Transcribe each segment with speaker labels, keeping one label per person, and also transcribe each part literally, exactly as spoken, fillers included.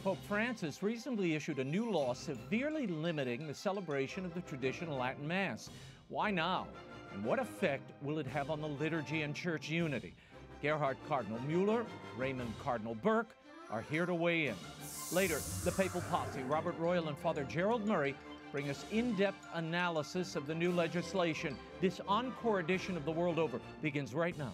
Speaker 1: Pope Francis recently issued a new law severely limiting the celebration of the traditional Latin Mass. Why now? And what effect will it have on the liturgy and church unity? Gerhard Cardinal Müller, Raymond Cardinal Burke are here to weigh in. Later, the Papal Posse, Robert Royal and Father Gerald Murray, bring us in-depth analysis of the new legislation. This Encore edition of The World Over begins right now.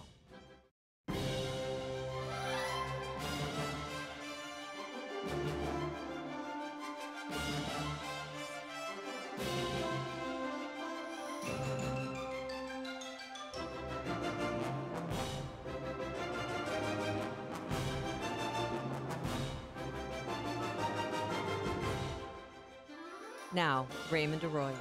Speaker 2: Now, Raymond Arroyo.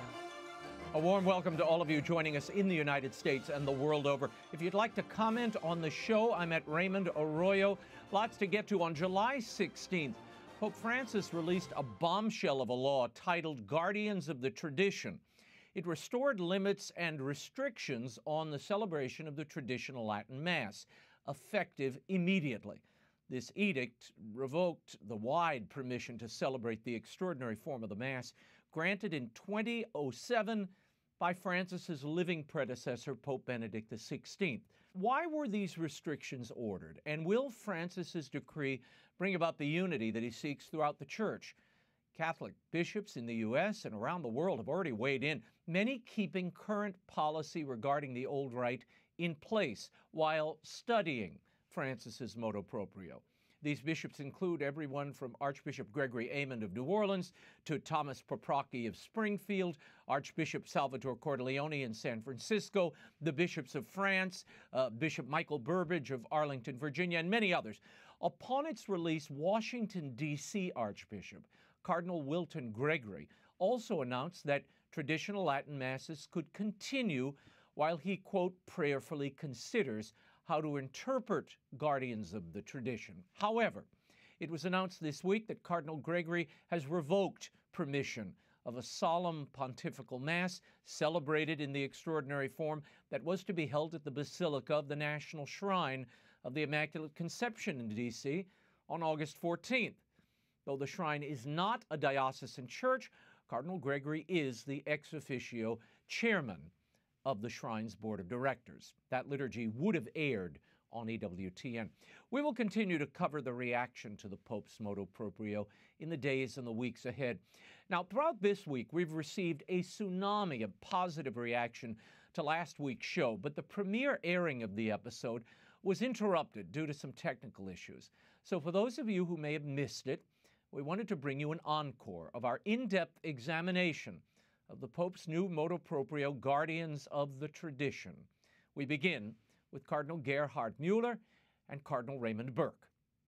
Speaker 1: A warm welcome to all of you joining us in the United States and the world over. If you'd like to comment on the show, I'm at Raymond Arroyo. Lots to get to. On July sixteenth, Pope Francis released a bombshell of a law titled Guardians of the Tradition. It restored limits and restrictions on the celebration of the traditional Latin Mass, effective immediately. This edict revoked the wide permission to celebrate the extraordinary form of the Mass granted in twenty oh seven by Francis's living predecessor, Pope Benedict the sixteenth. Why were these restrictions ordered? And will Francis's decree bring about the unity that he seeks throughout the Church? Catholic bishops in the U S and around the world have already weighed in, many keeping current policy regarding the old rite in place while studying Francis's Motu Proprio. These bishops include everyone from Archbishop Gregory Aymond of New Orleans to Thomas Poprocki of Springfield, Archbishop Salvatore Cordileone in San Francisco, the bishops of France, uh, Bishop Michael Burbidge of Arlington, Virginia, and many others. Upon its release, Washington, D C Archbishop Cardinal Wilton Gregory also announced that traditional Latin Masses could continue while he, quote, prayerfully considers how to interpret Guardians of the Tradition. However, it was announced this week that Cardinal Gregory has revoked permission of a solemn pontifical Mass celebrated in the extraordinary form that was to be held at the Basilica of the National Shrine of the Immaculate Conception in D C on August fourteenth. Though the shrine is not a diocesan church, Cardinal Gregory is the ex officio chairman of the Shrine's Board of Directors. That liturgy would have aired on E W T N. We will continue to cover the reaction to the Pope's Motu Proprio in the days and the weeks ahead. Now, throughout this week, we've received a tsunami of positive reaction to last week's show, but the premiere airing of the episode was interrupted due to some technical issues. So for those of you who may have missed it, we wanted to bring you an encore of our in-depth examination of the Pope's new Motu Proprio, Guardians of the Tradition. We begin with Cardinal Gerhard Müller and Cardinal Raymond Burke.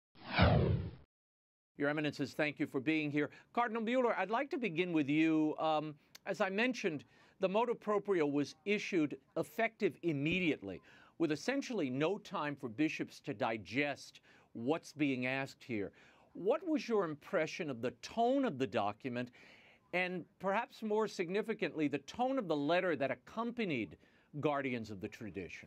Speaker 1: Your Eminences, thank you for being here. Cardinal Müller, I'd like to begin with you. Um, as I mentioned, the Motu Proprio was issued effective immediately, with essentially no time for bishops to digest what's being asked here. What was your impression of the tone of the document, and perhaps more significantly, the tone of the letter that accompanied Guardians of the Tradition?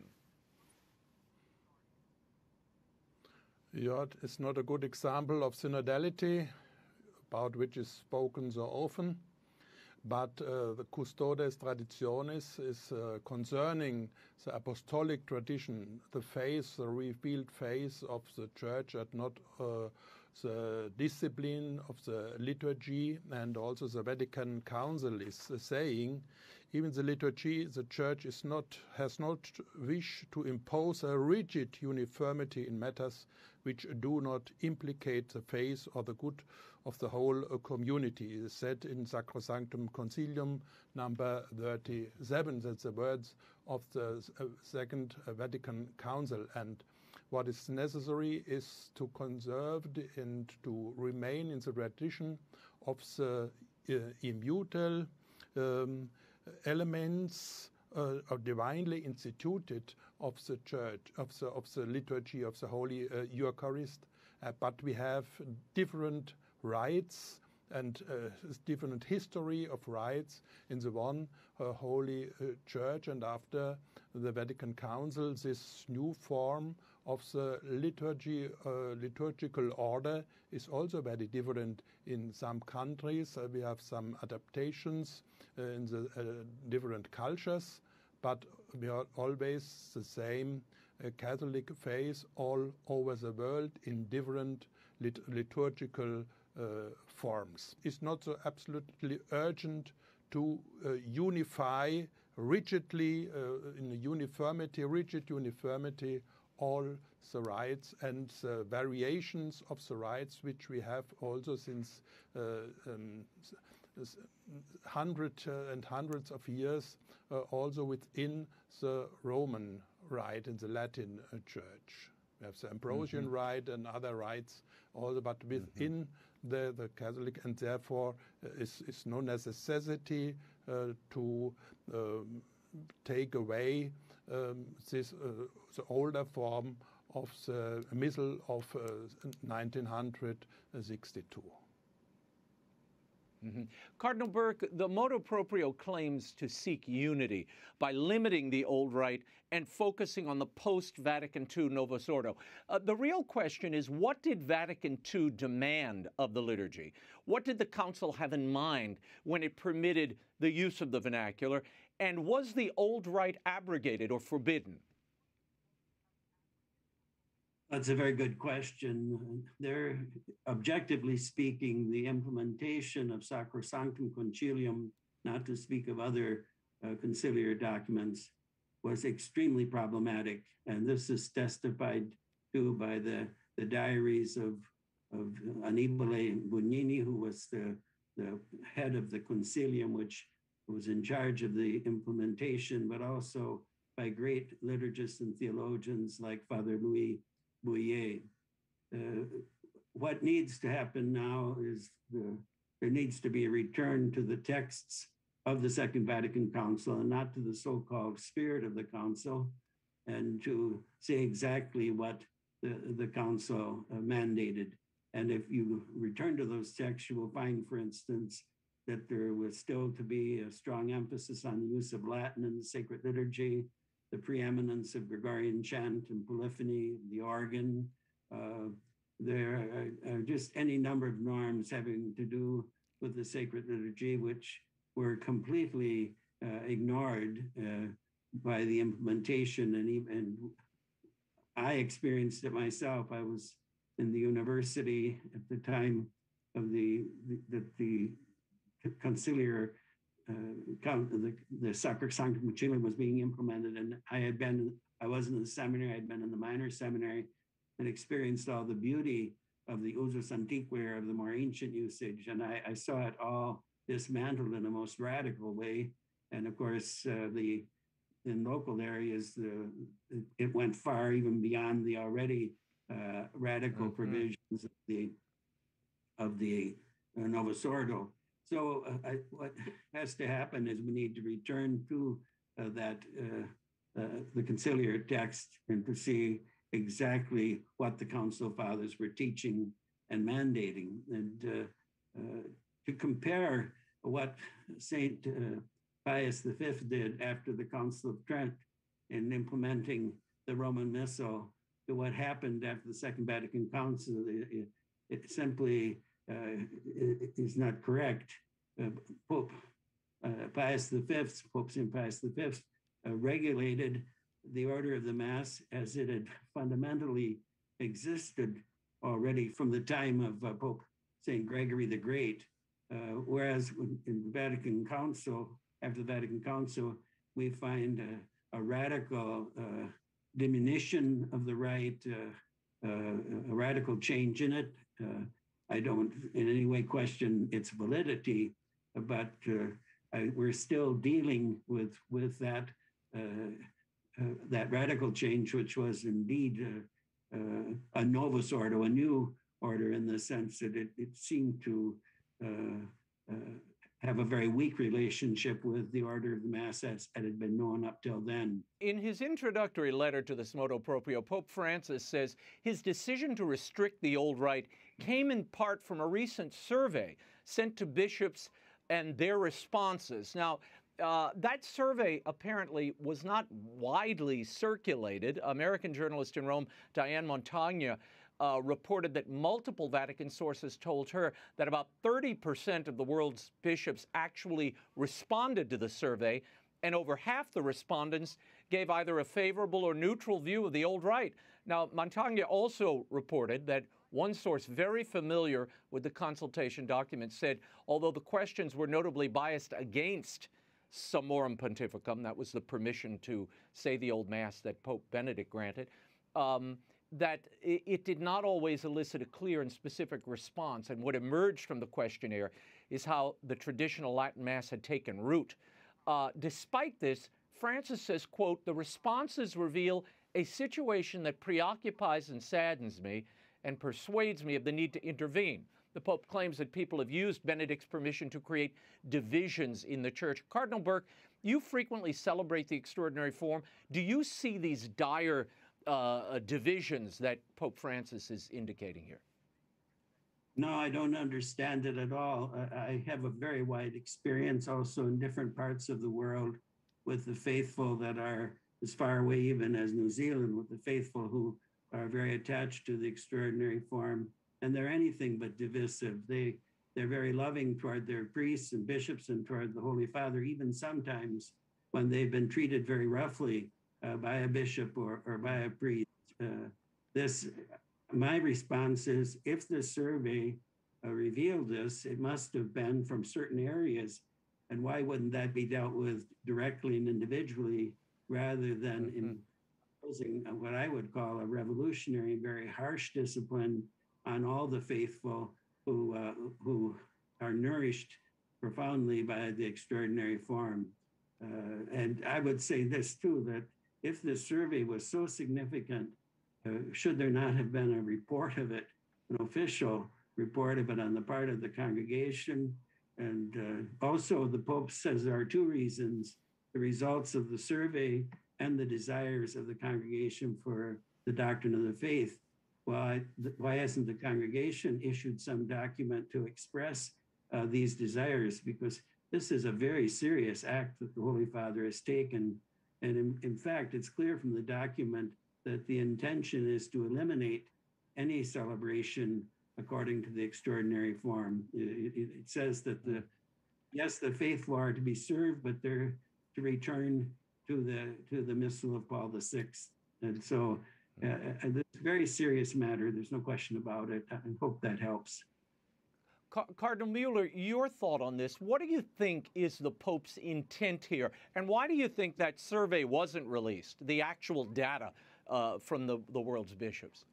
Speaker 3: Yeah, it's not a good example of synodality, about which is spoken so often. But uh, the Custodes Traditionis is uh, concerning the apostolic tradition, the face, the revealed face of the Church, and not uh, the discipline of the liturgy. And also the Vatican Council is uh, saying, even the liturgy, the Church is not has not wish to impose a rigid uniformity in matters which do not implicate the faith or the good of the whole uh, community. It is said in Sacrosanctum Concilium number thirty-seven. That's the words of the uh, Second uh, Vatican Council. And what is necessary is to conserve and to remain in the tradition of the uh, immutable um, elements uh, are divinely instituted of the Church, of the of the liturgy of the Holy uh, Eucharist. Uh, but we have different rites and uh, different history of rites in the one uh, Holy uh, Church. And after the Vatican Council, this new form of the liturgy, uh, liturgical order is also very different in some countries. Uh, we have some adaptations uh, in the uh, different cultures, but we are always the same uh, Catholic faith all over the world in different lit liturgical uh, forms. It's not so absolutely urgent to uh, unify rigidly, uh, in a uniformity, rigid uniformity, all the rites and the variations of the rites which we have also since uh, um, hundreds uh, and hundreds of years, uh, also within the Roman rite in the Latin uh, Church. We have the Ambrosian mm-hmm. rite and other rites, also, but within mm-hmm. the, the Catholic, and therefore uh, is, is no necessity uh, to um, take away um, this uh, the older form of the middle of uh, nineteen sixty-two.
Speaker 1: Mm-hmm. Cardinal Burke, the Motu Proprio claims to seek unity by limiting the old rite and focusing on the post-Vatican two Novus Ordo. Uh, the real question is, what did Vatican two demand of the liturgy? What did the Council have in mind when it permitted the use of the vernacular? And was the old rite abrogated or forbidden?
Speaker 4: That's a very good question. There, objectively speaking, the implementation of Sacrosanctum Concilium, not to speak of other uh, conciliar documents, was extremely problematic. And this is testified to by the, the diaries of, of Annibale Bugnini, who was the, the head of the Concilium, which was in charge of the implementation, but also by great liturgists and theologians like Father Louis Bouillet. Uh, what needs to happen now is the, there needs to be a return to the texts of the Second Vatican Council and not to the so-called spirit of the Council, and to say exactly what the, the Council uh, mandated. And if you return to those texts, you will find, for instance, that there was still to be a strong emphasis on the use of Latin in the sacred liturgy, the preeminence of Gregorian chant and polyphony, the organ. Uh, there are, are just any number of norms having to do with the sacred liturgy, which were completely uh, ignored uh, by the implementation. And even I experienced it myself. I was in the university at the time of the, the, the, the conciliar Uh, the, the Sacrosanctum Concilium was being implemented, and I had been, I was in the seminary, I had been in the minor seminary and experienced all the beauty of the usus antiquae, of the more ancient usage, and I, I saw it all dismantled in the most radical way. And of course, uh, the in local areas, the, it went far even beyond the already uh, radical mm-hmm. provisions of the, of the uh, Novus Ordo. So uh, I, what has to happen is we need to return to uh, that, uh, uh, the conciliar text, and to see exactly what the Council Fathers were teaching and mandating, and uh, uh, to compare what Saint uh, Pius the Fifth did after the Council of Trent in implementing the Roman Missal to what happened after the Second Vatican Council. It, it, it simply Uh, is not correct. Uh, Pope uh, Pius the Fifth, Pope Saint Pius the Fifth, uh, regulated the order of the Mass as it had fundamentally existed already from the time of uh, Pope Saint Gregory the Great. Uh, whereas in the Vatican Council, after the Vatican Council, we find a, a radical uh, diminution of the rite, uh, uh, a radical change in it. Uh, I don't in any way question its validity, but uh, I, we're still dealing with with that uh, uh, that radical change, which was indeed uh, uh, a novus ordo, a new order, in the sense that it, it seemed to uh, uh, have a very weak relationship with the order of the Mass as it had been known up till then.
Speaker 1: In his introductory letter to this Motu Proprio, Pope Francis says his decision to restrict the old rite came in part from a recent survey sent to bishops and their responses. Now, uh, that survey apparently was not widely circulated. American journalist in Rome, Diane Montagna, Uh, reported that multiple Vatican sources told her that about thirty percent of the world's bishops actually responded to the survey, and over half the respondents gave either a favorable or neutral view of the old rite. Now, Montagna also reported that one source very familiar with the consultation document said, although the questions were notably biased against Summorum Pontificum, that was the permission to say the old Mass that Pope Benedict granted, um, that it did not always elicit a clear and specific response. And what emerged from the questionnaire is how the traditional Latin Mass had taken root. Uh, despite this, Francis says, quote, "The responses reveal a situation that preoccupies and saddens me and persuades me of the need to intervene." The Pope claims that people have used Benedict's permission to create divisions in the Church. Cardinal Burke, you frequently celebrate the extraordinary form. Do you see these dire Uh, divisions that Pope Francis is indicating here?
Speaker 4: No, I don't understand it at all. I, I have a very wide experience also in different parts of the world with the faithful that are as far away even as New Zealand, with the faithful who are very attached to the extraordinary form, and they're anything but divisive. They, they're very loving toward their priests and bishops and toward the Holy Father, even sometimes when they've been treated very roughly Uh, by a bishop or, or by a priest. Uh, this, my response is, if the survey uh, revealed this, it must have been from certain areas. And why wouldn't that be dealt with directly and individually rather than mm-hmm. imposing what I would call a revolutionary, very harsh discipline on all the faithful who, uh, who are nourished profoundly by the extraordinary form. Uh, and I would say this too, that if this survey was so significant, uh, should there not have been a report of it, an official report of it on the part of the congregation? And uh, also the Pope says there are two reasons: the results of the survey and the desires of the congregation for the doctrine of the faith. Why, why hasn't the congregation issued some document to express uh, these desires? Because this is a very serious act that the Holy Father has taken. And in, in fact, it's clear from the document that the intention is to eliminate any celebration according to the extraordinary form. It, it, it says that the, yes, the faithful are to be served, but they're to return to the to the Missal of Paul the Sixth. And so uh, it's a very serious matter. There's no question about it. I hope that helps.
Speaker 1: Cardinal Müller, your thought on this. What do you think is the Pope's intent here? And why do you think that survey wasn't released, the actual data uh, from the, the world's bishops?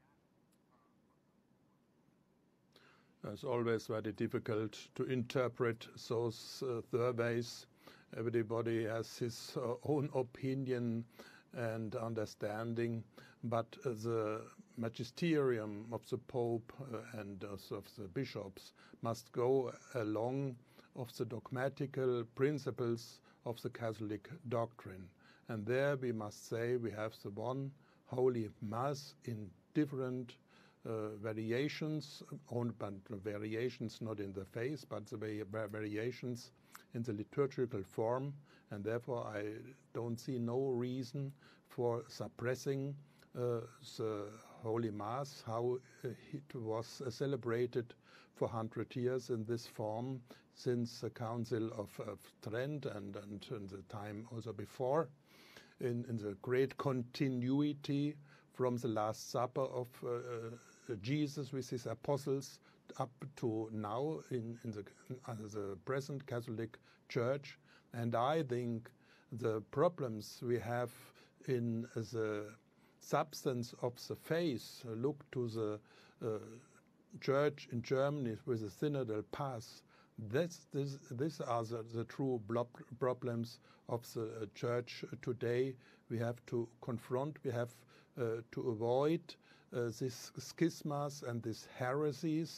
Speaker 3: It's always very difficult to interpret those uh, surveys. Everybody has his uh, own opinion and understanding, but uh, the magisterium of the Pope uh, and uh, of the bishops must go along of the dogmatical principles of the Catholic doctrine. And there we must say we have the one Holy Mass in different uh, variations, own, but variations not in the faith, but the variations in the liturgical form, and therefore I don't see no reason for suppressing uh, the Holy Mass, how it was uh, celebrated for one hundred years in this form since the Council of, of Trent and, and in the time also before, in, in the great continuity from the Last Supper of uh, uh, Jesus with his apostles up to now in, in the, uh, the present Catholic Church. And I think the problems we have in the substance of the faith, uh, look to the uh, church in Germany with the synodal path. This, this, these are the, the true problems of the church today. We have to confront, we have uh, to avoid uh, these schismas and these heresies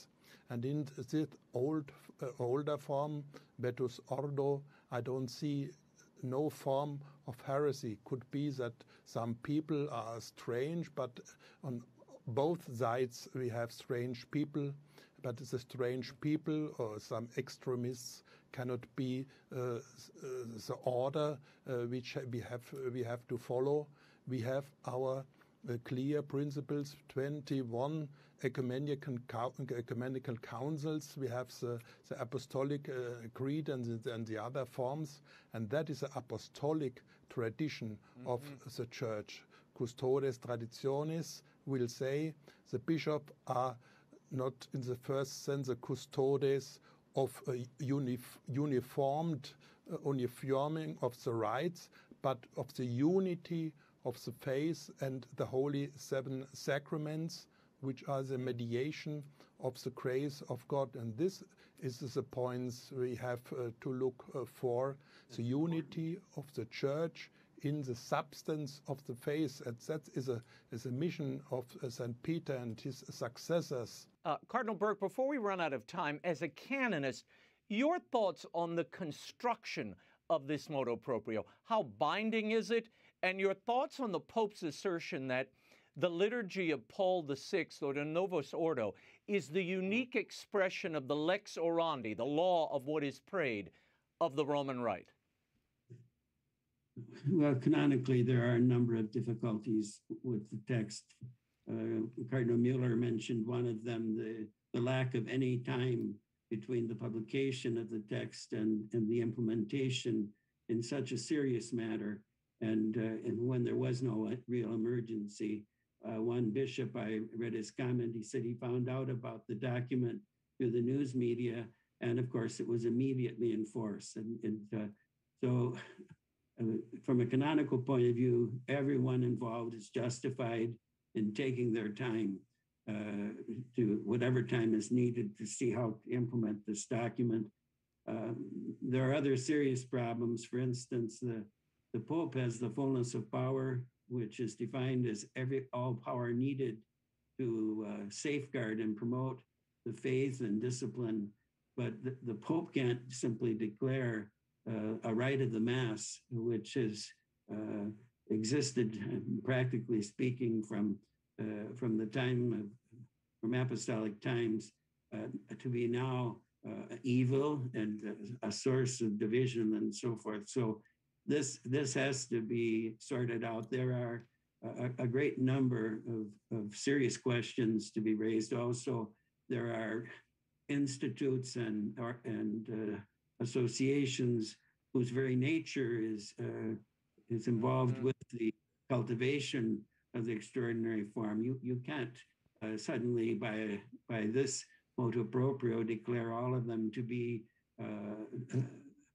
Speaker 3: And in this old, uh, older form, Vetus Ordo, I don't see no form of heresy. Could be that some people are strange, but on both sides we have strange people, but the strange people or some extremists cannot be uh, uh, the order uh, which we have, we have to follow. We have our uh, clear principles, twenty-one ecumenical, ecumenical councils. We have the, the Apostolic uh, Creed and the, and the other forms, and that is the apostolic tradition mm-hmm. of the Church. Custodes Traditionis will say the bishop are not in the first sense the custodes of a unif uniformed, uh, uniforming of the rites, but of the unity of the faith and the holy seven sacraments, which are the mediation of the grace of God. And this is the points we have uh, to look uh, for, the unity of the Church in the substance of the faith. And that is a, is a mission of uh, Saint Peter and his successors.
Speaker 1: Uh, Cardinal Burke, before we run out of time, as a canonist, your thoughts on the construction of this Motu Proprio. How binding is it? And your thoughts on the Pope's assertion that the liturgy of Paul the Sixth, or the Novus Ordo, is the unique expression of the lex orandi, the law of what is prayed, of the Roman Rite?
Speaker 4: Well, canonically, there are a number of difficulties with the text. Uh, Cardinal Müller mentioned one of them, the, the lack of any time between the publication of the text and, and the implementation in such a serious matter. And, uh, and when there was no real emergency, uh, one bishop, I read his comment, he said he found out about the document through the news media, and of course it was immediately enforced. And, and uh, so uh, from a canonical point of view, everyone involved is justified in taking their time uh, to whatever time is needed to see how to implement this document. Um, there are other serious problems. For instance, the, the Pope has the fullness of power, which is defined as every all power needed to uh, safeguard and promote the faith and discipline. But the, the Pope can't simply declare uh, a rite of the Mass, which has uh, existed, practically speaking, from uh, from the time of from apostolic times uh, to be now uh, evil and uh, a source of division and so forth. So this this has to be sorted out. There are a, a great number of, of serious questions to be raised. Also, there are institutes and and uh, associations whose very nature is uh, is involved mm-hmm. with the cultivation of the extraordinary form. You you can't uh, suddenly by by this Motu Proprio declare all of them to be uh, uh,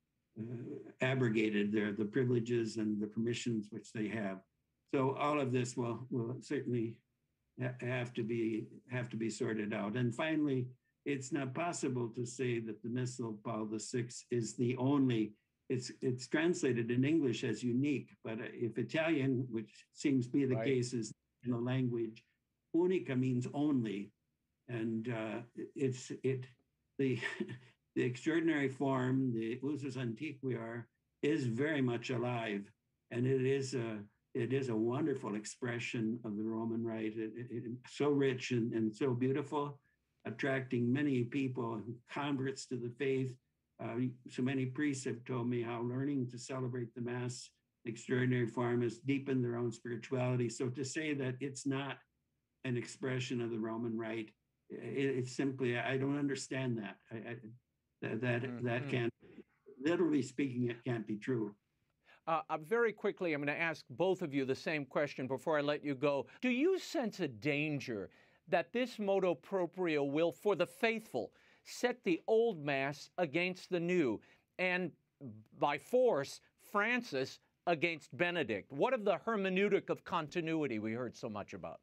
Speaker 4: abrogated. They're the privileges and the permissions which they have. So all of this will will certainly ha- have to be have to be sorted out. And finally, it's not possible to say that the Missal of Paul the Sixth is the only. It's it's translated in English as unique, but if Italian, which seems to be the right. case, is in the language, unica means only, and uh, it's it the the extraordinary form, the usus antiquior, is very much alive, and it is a it is a wonderful expression of the Roman Rite. It, it, it, so rich and, and so beautiful, attracting many people, converts to the faith. Uh, so many priests have told me how learning to celebrate the Mass, extraordinary form, has deepened their own spirituality. So to say that it's not an expression of the Roman Rite, it, it's simply, I don't understand that. I, I, that that, mm-hmm. that can't, literally speaking, it can't be true.
Speaker 1: Uh, uh, very quickly, I'm going to ask both of you the same question before I let you go. Do you sense a danger that this Motu Proprio will, for the faithful, set the old Mass against the new, and by force, Francis against Benedict? What of the hermeneutic of continuity we heard so much about?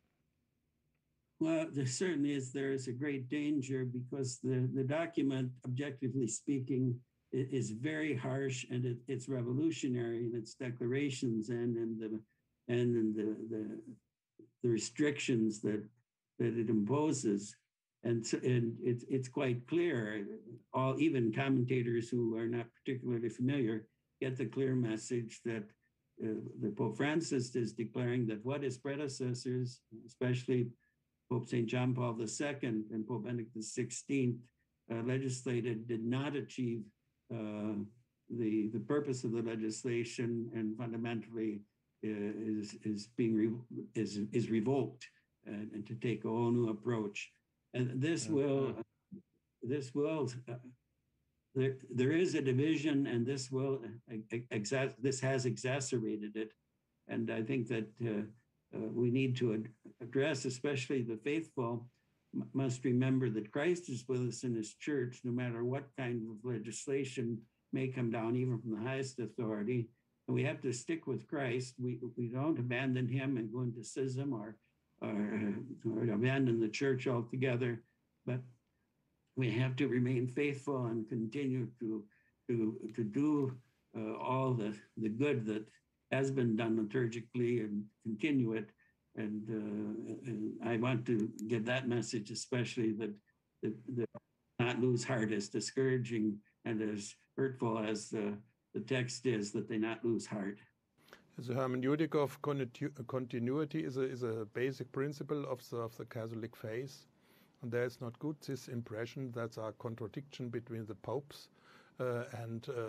Speaker 4: Well, there certainly is. There is a great danger because the, the document, objectively speaking, is very harsh, and it, it's revolutionary in its declarations and in the and in the, the the restrictions that that it imposes. And, so, and it's, it's quite clear, all even commentators who are not particularly familiar get the clear message that uh, the Pope Francis is declaring that what his predecessors, especially Pope Saint John Paul the Second and Pope Benedict the Sixteenth, uh, legislated did not achieve uh, the, the purpose of the legislation, and fundamentally uh, is, is being re is, is revoked, and, and to take a whole new approach. And this mm-hmm. will, uh, this will, uh, there, there is a division, and this will, uh, exa this has exacerbated it. And I think that uh, uh, we need to ad address, especially the faithful, m must remember that Christ is with us in his church, no matter what kind of legislation may come down, even from the highest authority. And we have to stick with Christ. We, we don't abandon him and go into schism or Or, or abandon the church altogether, but we have to remain faithful and continue to to to do uh, all the the good that has been done liturgically, and continue it. And, uh, and I want to give that message, especially that that, that not lose heart, as discouraging and as hurtful as the the text is, that they not lose heart.
Speaker 3: The hermeneutic of continuity is a, is a basic principle of the, of the Catholic faith. And there is not good this impression that there are contradictions between the popes uh, and uh,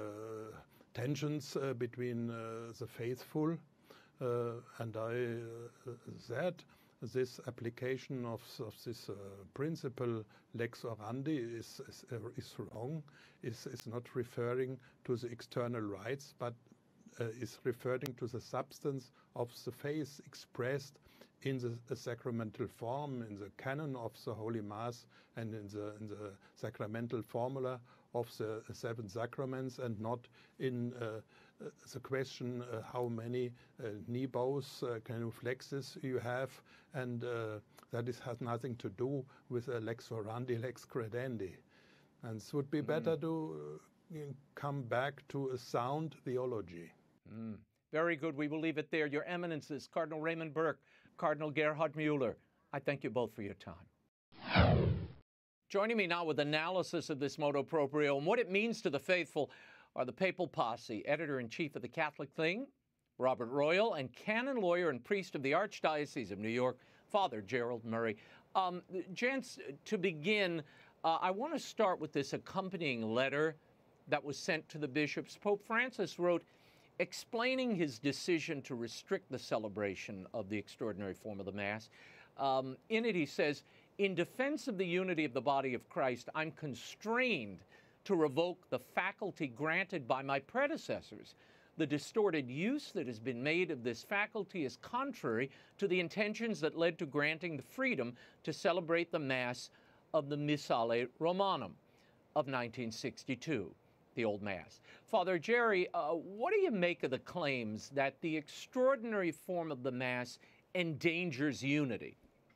Speaker 3: tensions uh, between uh, the faithful. Uh, and I uh, said this application of, of this uh, principle lex orandi is, is, uh, is wrong, is, is not referring to the external rites, but Uh, is referring to the substance of the faith expressed in the, the sacramental form, in the canon of the Holy Mass, and in the, in the sacramental formula of the seven sacraments, and not in uh, the question uh, how many uh, knee bows, uh, genuflexes you have, and uh, that is, has nothing to do with uh, lex orandi, lex credendi. And it would be better mm. to uh, come back to a sound theology.
Speaker 1: Mm. Very good. We will leave it there. Your Eminences, Cardinal Raymond Burke, Cardinal Gerhard Müller, I thank you both for your time. Joining me now with analysis of this Motu Proprio and what it means to the faithful are the Papal Posse, Editor-in-Chief of the Catholic Thing, Robert Royal, and canon lawyer and priest of the Archdiocese of New York, Father Gerald Murray. Um, gents, to begin, uh, I want to start with this accompanying letter that was sent to the bishops. Pope Francis wrote, explaining his decision to restrict the celebration of the extraordinary form of the Mass. Um, in it, he says, in defense of the unity of the body of Christ, I'm constrained to revoke the faculty granted by my predecessors. The distorted use that has been made of this faculty is contrary to the intentions that led to granting the freedom to celebrate the Mass of the Missale Romanum of nineteen sixty-two. The Old Mass. Father Jerry, uh, what do you make of the claims that the extraordinary form of the Mass endangers unity?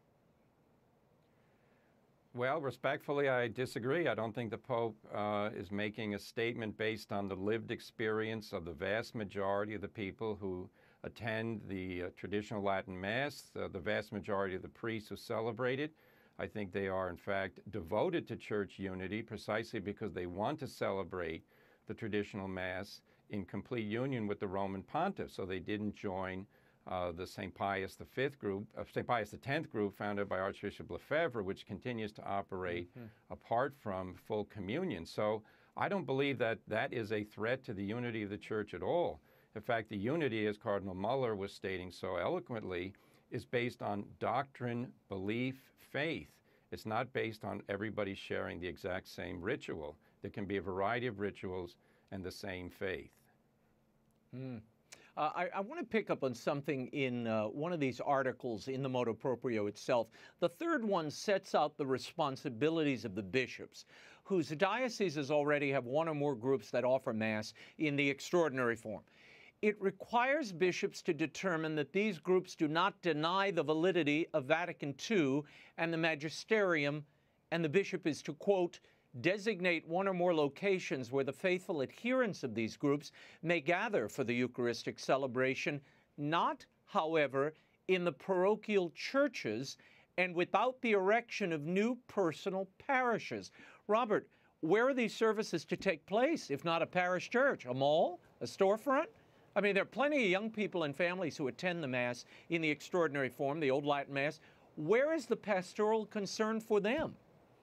Speaker 5: Well, respectfully, I disagree. I don't think the Pope uh, is making a statement based on the lived experience of the vast majority of the people who attend the uh, traditional Latin Mass, uh, the vast majority of the priests who celebrate it. I think they are, in fact, devoted to church unity precisely because they want to celebrate the traditional Mass in complete union with the Roman Pontiff. So they didn't join uh, the Saint Pius the Fifth group, uh, Saint Pius the Tenth group founded by Archbishop Lefebvre, which continues to operate mm-hmm. apart from full communion. So I don't believe that that is a threat to the unity of the Church at all. In fact, the unity, as Cardinal Müller was stating so eloquently, is based on doctrine, belief, faith. It's not based on everybody sharing the exact same ritual. There can be a variety of rituals and the same faith.
Speaker 1: Mm. Uh, I, I want to pick up on something in uh, one of these articles in the Motu Proprio itself. The third one sets out the responsibilities of the bishops, whose dioceses already have one or more groups that offer Mass in the extraordinary form. It requires bishops to determine that these groups do not deny the validity of Vatican Two and the magisterium, and the bishop is to, quote, designate one or more locations where the faithful adherents of these groups may gather for the Eucharistic celebration, not, however, in the parochial churches and without the erection of new personal parishes. Robert, where are these services to take place, if not a parish church? A mall? A storefront? I mean, there are plenty of young people and families who attend the Mass in the extraordinary form, the Old Latin Mass. Where is the pastoral concern for them?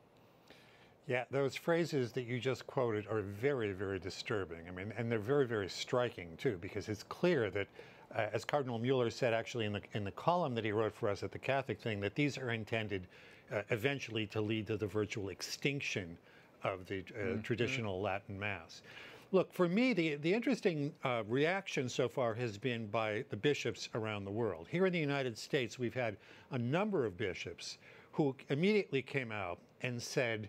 Speaker 6: Yeah, those phrases that you just quoted are very, very disturbing. I mean, and they're very, very striking, too, because it's clear that, uh, as Cardinal Müller said actually in the, in the column that he wrote for us at the Catholic thing, that these are intended uh, eventually to lead to the virtual extinction of the uh, mm-hmm. traditional Latin Mass. Look, for me, the, the interesting uh, reaction so far has been by the bishops around the world. Here in the United States, we've had a number of bishops who immediately came out and said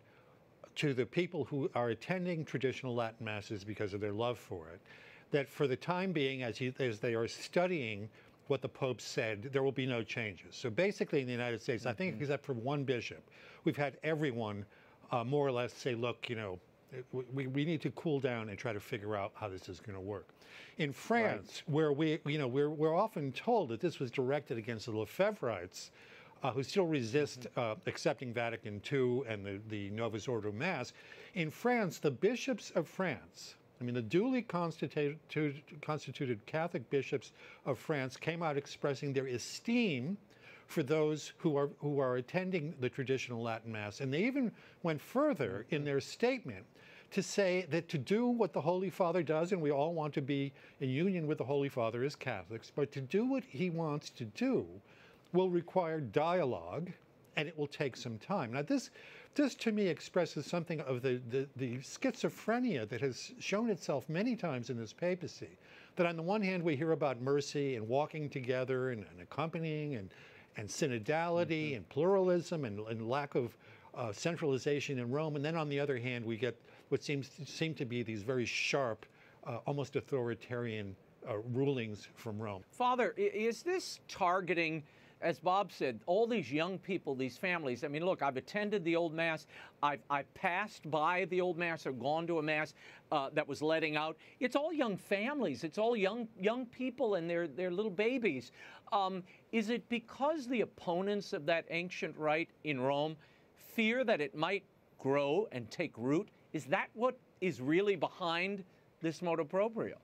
Speaker 6: to the people who are attending traditional Latin Masses because of their love for it, that for the time being, as, he, as they are studying what the Pope said, there will be no changes. So basically in the United States, mm-hmm. I think except for one bishop, we've had everyone uh, more or less say, look, you know, We, we need to cool down and try to figure out how this is going to work. In France, right. where we, you know, we're, we're often told that this was directed against the Lefebvrites, uh, who still resist uh, accepting Vatican two and the, the Novus Ordo Mass. In France, the bishops of France, I mean, the duly constituted, constituted Catholic bishops of France came out expressing their esteem for those who are, who are attending the traditional Latin Mass. And they even went further in their statement to say that to do what the Holy Father does, and we all want to be in union with the Holy Father as Catholics, but to do what he wants to do will require dialogue, and it will take some time. Now this, this to me expresses something of the, the, the schizophrenia that has shown itself many times in this papacy. That on the one hand we hear about mercy and walking together and, and accompanying and, and synodality mm-hmm. and pluralism and, and lack of uh, centralization in Rome, and then on the other hand we get what seems to seem to be these very sharp, uh, almost authoritarian uh, rulings from Rome.
Speaker 1: Father, is this targeting, as Bob said, all these young people, these families? I mean, look, I've attended the old Mass. I've, I've passed by the old Mass or gone to a Mass uh, that was letting out. It's all young families. It's all young young people and their, their little babies. Um, is it because the opponents of that ancient rite in Rome fear that it might grow and take root? Is that what is really behind this Motu Proprio?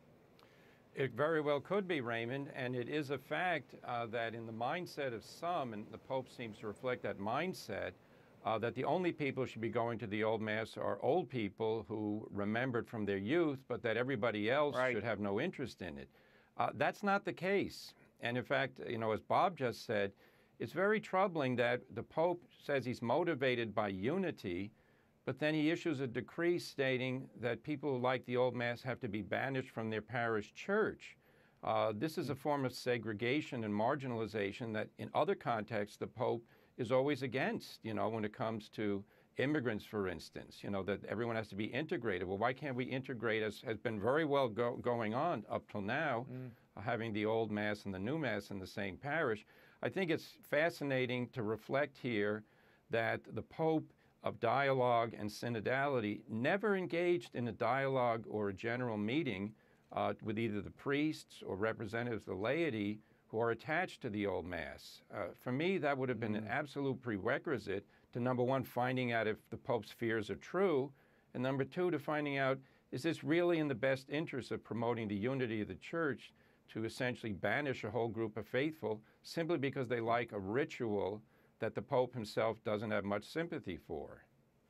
Speaker 5: It very well could be, Raymond, and it is a fact uh, that in the mindset of some, and the Pope seems to reflect that mindset, uh, that the only people who should be going to the old Mass are old people who remembered from their youth, but that everybody else right. should have no interest in it. Uh, that's not the case. And in fact, you know, as Bob just said, it's very troubling that the Pope says he's motivated by unity, but then he issues a decree stating that people who like the old Mass have to be banished from their parish church. Uh, this is a form of segregation and marginalization that in other contexts the Pope is always against, you know, when it comes to immigrants, for instance, you know, that everyone has to be integrated. Well, why can't we integrate, as has been very well go going on up till now, mm. uh, having the old Mass and the new Mass in the same parish? I think it's fascinating to reflect here that the Pope of dialogue and synodality never engaged in a dialogue or a general meeting uh, with either the priests or representatives of the laity who are attached to the old Mass. Uh, for me, that would have been mm. an absolute prerequisite to, number one, finding out if the Pope's fears are true, and number two, to finding out, is this really in the best interest of promoting the unity of the Church to essentially banish a whole group of faithful simply because they like a ritual that the Pope himself doesn't have much sympathy for.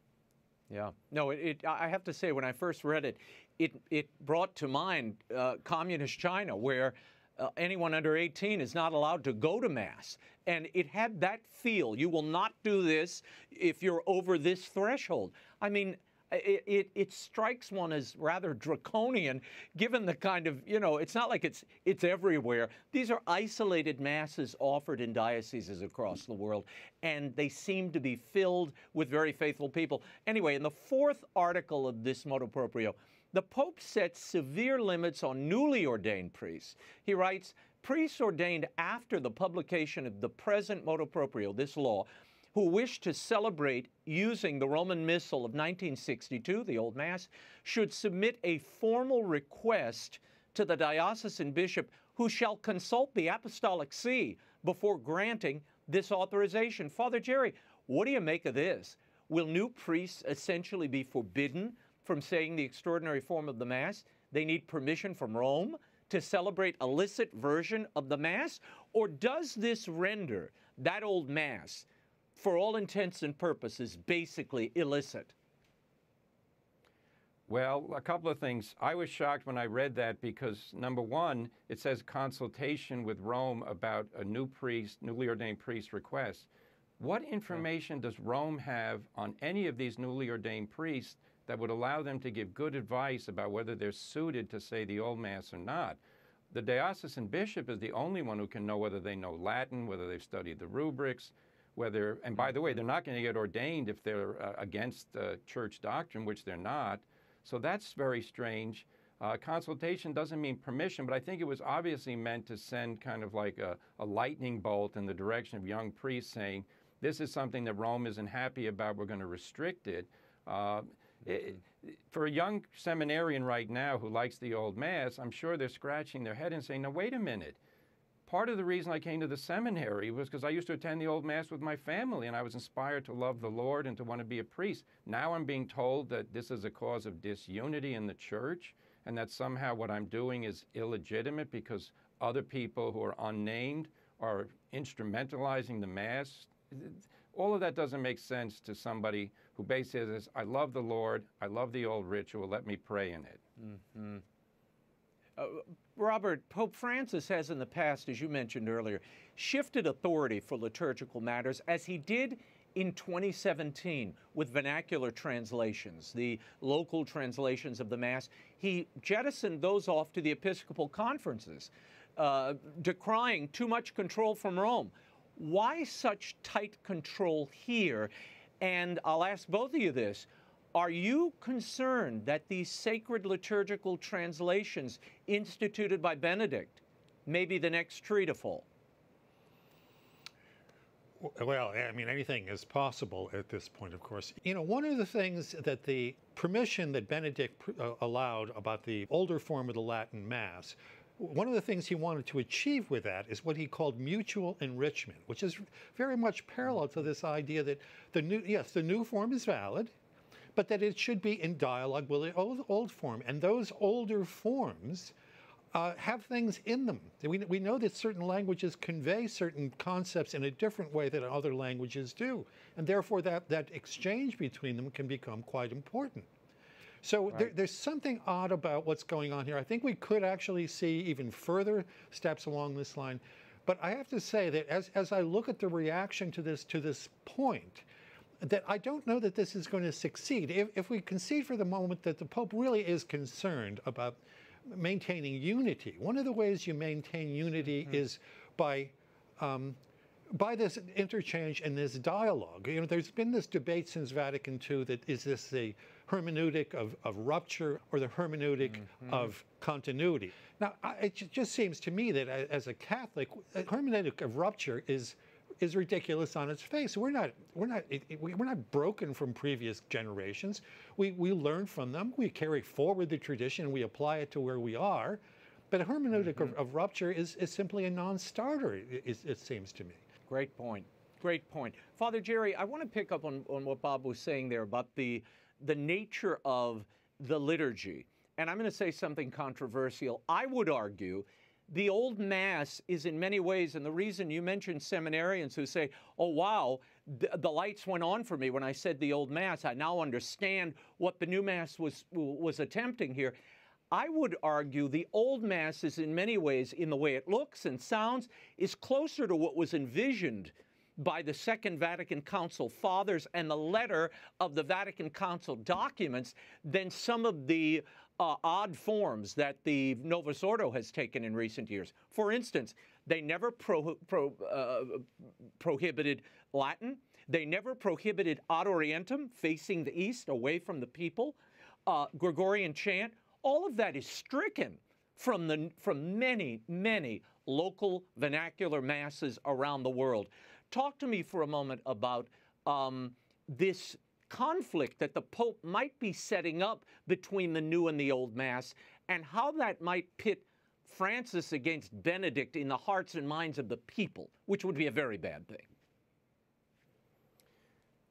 Speaker 1: Yeah. No, it, it, I have to say, when I first read it, it, it brought to mind uh, communist China, where uh, anyone under eighteen is not allowed to go to Mass. And it had that feel. You will not do this if you're over this threshold. I mean, It, it, it strikes one as rather draconian, given the kind of, you know, it's not like it's, it's everywhere. These are isolated Masses offered in dioceses across the world, and they seem to be filled with very faithful people. Anyway, in the fourth article of this Motu Proprio, the Pope sets severe limits on newly ordained priests. He writes, priests ordained after the publication of the present Motu Proprio, this law, who wish to celebrate using the Roman Missal of nineteen sixty-two, the Old Mass, should submit a formal request to the diocesan bishop, who shall consult the Apostolic See before granting this authorization. Father Jerry, what do you make of this? Will new priests essentially be forbidden from saying the extraordinary form of the Mass? They need permission from Rome to celebrate a licit version of the Mass? Or does this render that old Mass, for all intents and purposes, basically illicit?
Speaker 5: Well, a couple of things. I was shocked when I read that because, number one, it says consultation with Rome about a new priest, newly ordained priest request. What information does Rome have on any of these newly ordained priests that would allow them to give good advice about whether they're suited to say the Old Mass or not? The diocesan bishop is the only one who can know whether they know Latin, whether they've studied the rubrics, whether, and by the way, they're not going to get ordained if they're uh, against uh, church doctrine, which they're not. So that's very strange. Uh, consultation doesn't mean permission, but I think it was obviously meant to send kind of like a, a lightning bolt in the direction of young priests saying, this is something that Rome isn't happy about, we're going to restrict it. Uh, it. For a young seminarian right now who likes the Old Mass, I'm sure they're scratching their head and saying, now wait a minute. Part of the reason I came to the seminary was because I used to attend the Old Mass with my family, and I was inspired to love the Lord and to want to be a priest. Now I'm being told that this is a cause of disunity in the church, and that somehow what I'm doing is illegitimate because other people who are unnamed are instrumentalizing the Mass. All of that doesn't make sense to somebody who basically says, I love the Lord, I love the old ritual, let me pray in it.
Speaker 1: Mm-hmm. Uh, Robert, Pope Francis has in the past, as you mentioned earlier, shifted authority for liturgical matters, as he did in twenty seventeen with vernacular translations, the local translations of the Mass. He jettisoned those off to the Episcopal conferences, uh, decrying too much control from Rome. Why such tight control here? And I'll ask both of you this. Are you concerned that these sacred liturgical translations instituted by Benedict may be the next tree to fall?
Speaker 6: Well, I mean, anything is possible at this point, of course. You know, one of the things that the permission that Benedict uh, allowed about the older form of the Latin Mass, one of the things he wanted to achieve with that is what he called mutual enrichment, which is very much parallel to this idea that the new, yes, the new form is valid, but that it should be in dialogue with the old, old form. And those older forms uh, have things in them. We, we know that certain languages convey certain concepts in a different way than other languages do. And therefore, that, that exchange between them can become quite important. So right. there, there's something odd about what's going on here. I think we could actually see even further steps along this line. But I have to say that as, as I look at the reaction to this, to this point, that I don't know that this is going to succeed. If, if we concede for the moment that the Pope really is concerned about maintaining unity, one of the ways you maintain unity mm-hmm. is by um, by this interchange and this dialogue. You know, there's been this debate since Vatican Two that is this the hermeneutic of, of rupture or the hermeneutic mm-hmm. of continuity. Now, I, it just seems to me that as a Catholic, a hermeneutic of rupture is is ridiculous on its face. We're not we're not we're not broken from previous generations. We we learn from them. We carry forward the tradition and we apply it to where we are. But a hermeneutic mm-hmm. of, of rupture is is simply a non-starter. It, it, it seems to me.
Speaker 1: Great point. Great point. Father Jerry, I want to pick up on, on what Bob was saying there about the the nature of the liturgy. And I'm going to say something controversial. I would argue the old Mass is in many ways, and the reason you mentioned seminarians who say, oh, wow, the, the lights went on for me when I said the old Mass. I now understand what the new Mass was, was attempting here. I would argue the old Mass is in many ways, in the way it looks and sounds, is closer to what was envisioned by the Second Vatican Council Fathers and the letter of the Vatican Council documents than some of the uh, odd forms that the Novus Ordo has taken in recent years. For instance, they never pro pro uh, prohibited Latin. They never prohibited ad orientem, facing the east, away from the people, uh, Gregorian chant. All of that is stricken from, the, from many, many local vernacular masses around the world. Talk to me for a moment about um, this conflict that the Pope might be setting up between the new and the old Mass, and how that might pit Francis against Benedict in the hearts and minds of the people, which would be a very bad thing.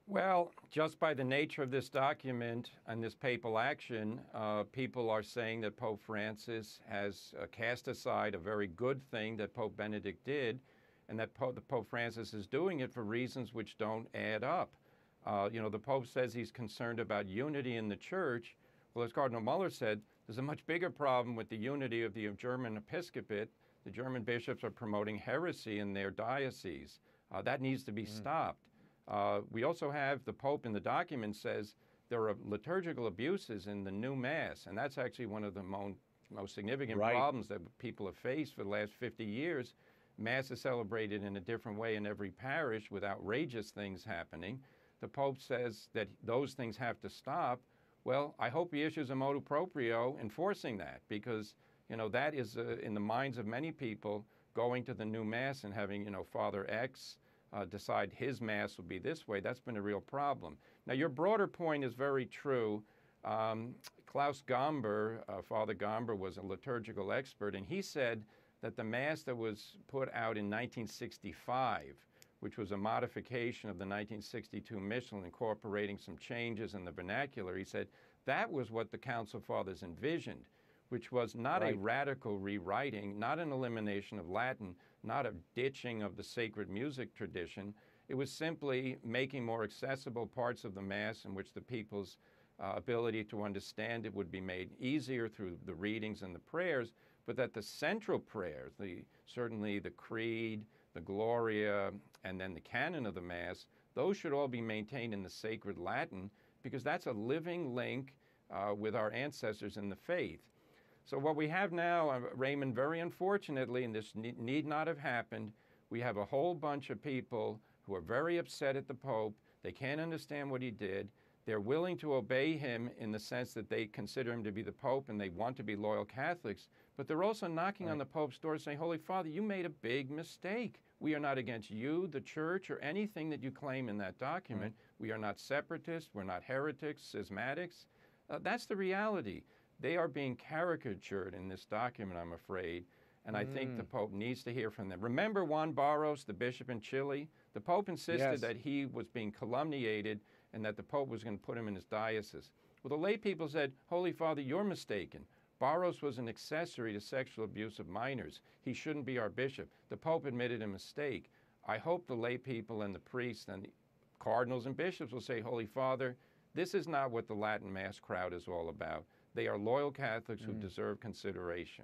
Speaker 5: Well, just by the nature of this document and this papal action, uh, people are saying that Pope Francis has uh, cast aside a very good thing that Pope Benedict did, and that Pope, the Pope Francis is doing it for reasons which don't add up. Uh, you know, the Pope says he's concerned about unity in the Church. Well, as Cardinal Müller said, there's a much bigger problem with the unity of the German episcopate. The German bishops are promoting heresy in their diocese. Uh, that needs to be mm. stopped. Uh, we also have the Pope in the document says there are liturgical abuses in the new Mass, and that's actually one of the mo most significant right. problems that people have faced for the last fifty years. Mass is celebrated in a different way in every parish with outrageous things happening. The Pope says that those things have to stop. Well, I hope he issues a Motu Proprio enforcing that, because, you know, that is uh, in the minds of many people going to the new Mass and having, you know, Father X Uh, decide his Mass will be this way. That's been a real problem. Now, your broader point is very true. Um, Klaus Gomber, uh, Father Gomber, was a liturgical expert, and he said that the Mass that was put out in nineteen sixty-five, which was a modification of the nineteen sixty-two Missal, incorporating some changes in the vernacular, he said that was what the Council Fathers envisioned, which was not right. a radical rewriting, not an elimination of Latin, not a ditching of the sacred music tradition. It was simply making more accessible parts of the Mass in which the people's uh, ability to understand it would be made easier through the readings and the prayers, but that the central prayers, the, certainly the Creed, the Gloria, and then the canon of the Mass, those should all be maintained in the sacred Latin, because that's a living link uh, with our ancestors in the faith. So what we have now, uh, Raymond, very unfortunately, and this ne need not have happened, we have a whole bunch of people who are very upset at the Pope. They can't understand what he did. They're willing to obey him in the sense that they consider him to be the Pope and they want to be loyal Catholics, but they're also knocking right. on the Pope's door saying, Holy Father, you made a big mistake. We are not against you, the Church, or anything that you claim in that document. Right. We are not separatists. We're not heretics, schismatics. Uh, that's the reality. They are being caricatured in this document, I'm afraid, and mm. I think the Pope needs to hear from them. Remember Juan Barros, the bishop in Chile? The Pope insisted yes. that he was being calumniated and that the Pope was going to put him in his diocese. Well, the lay people said, Holy Father, you're mistaken. Barros was an accessory to sexual abuse of minors. He shouldn't be our bishop. The Pope admitted a mistake. I hope the lay people and the priests and the cardinals and bishops will say, Holy Father, this is not what the Latin Mass crowd is all about. They are loyal Catholics mm. who deserve consideration.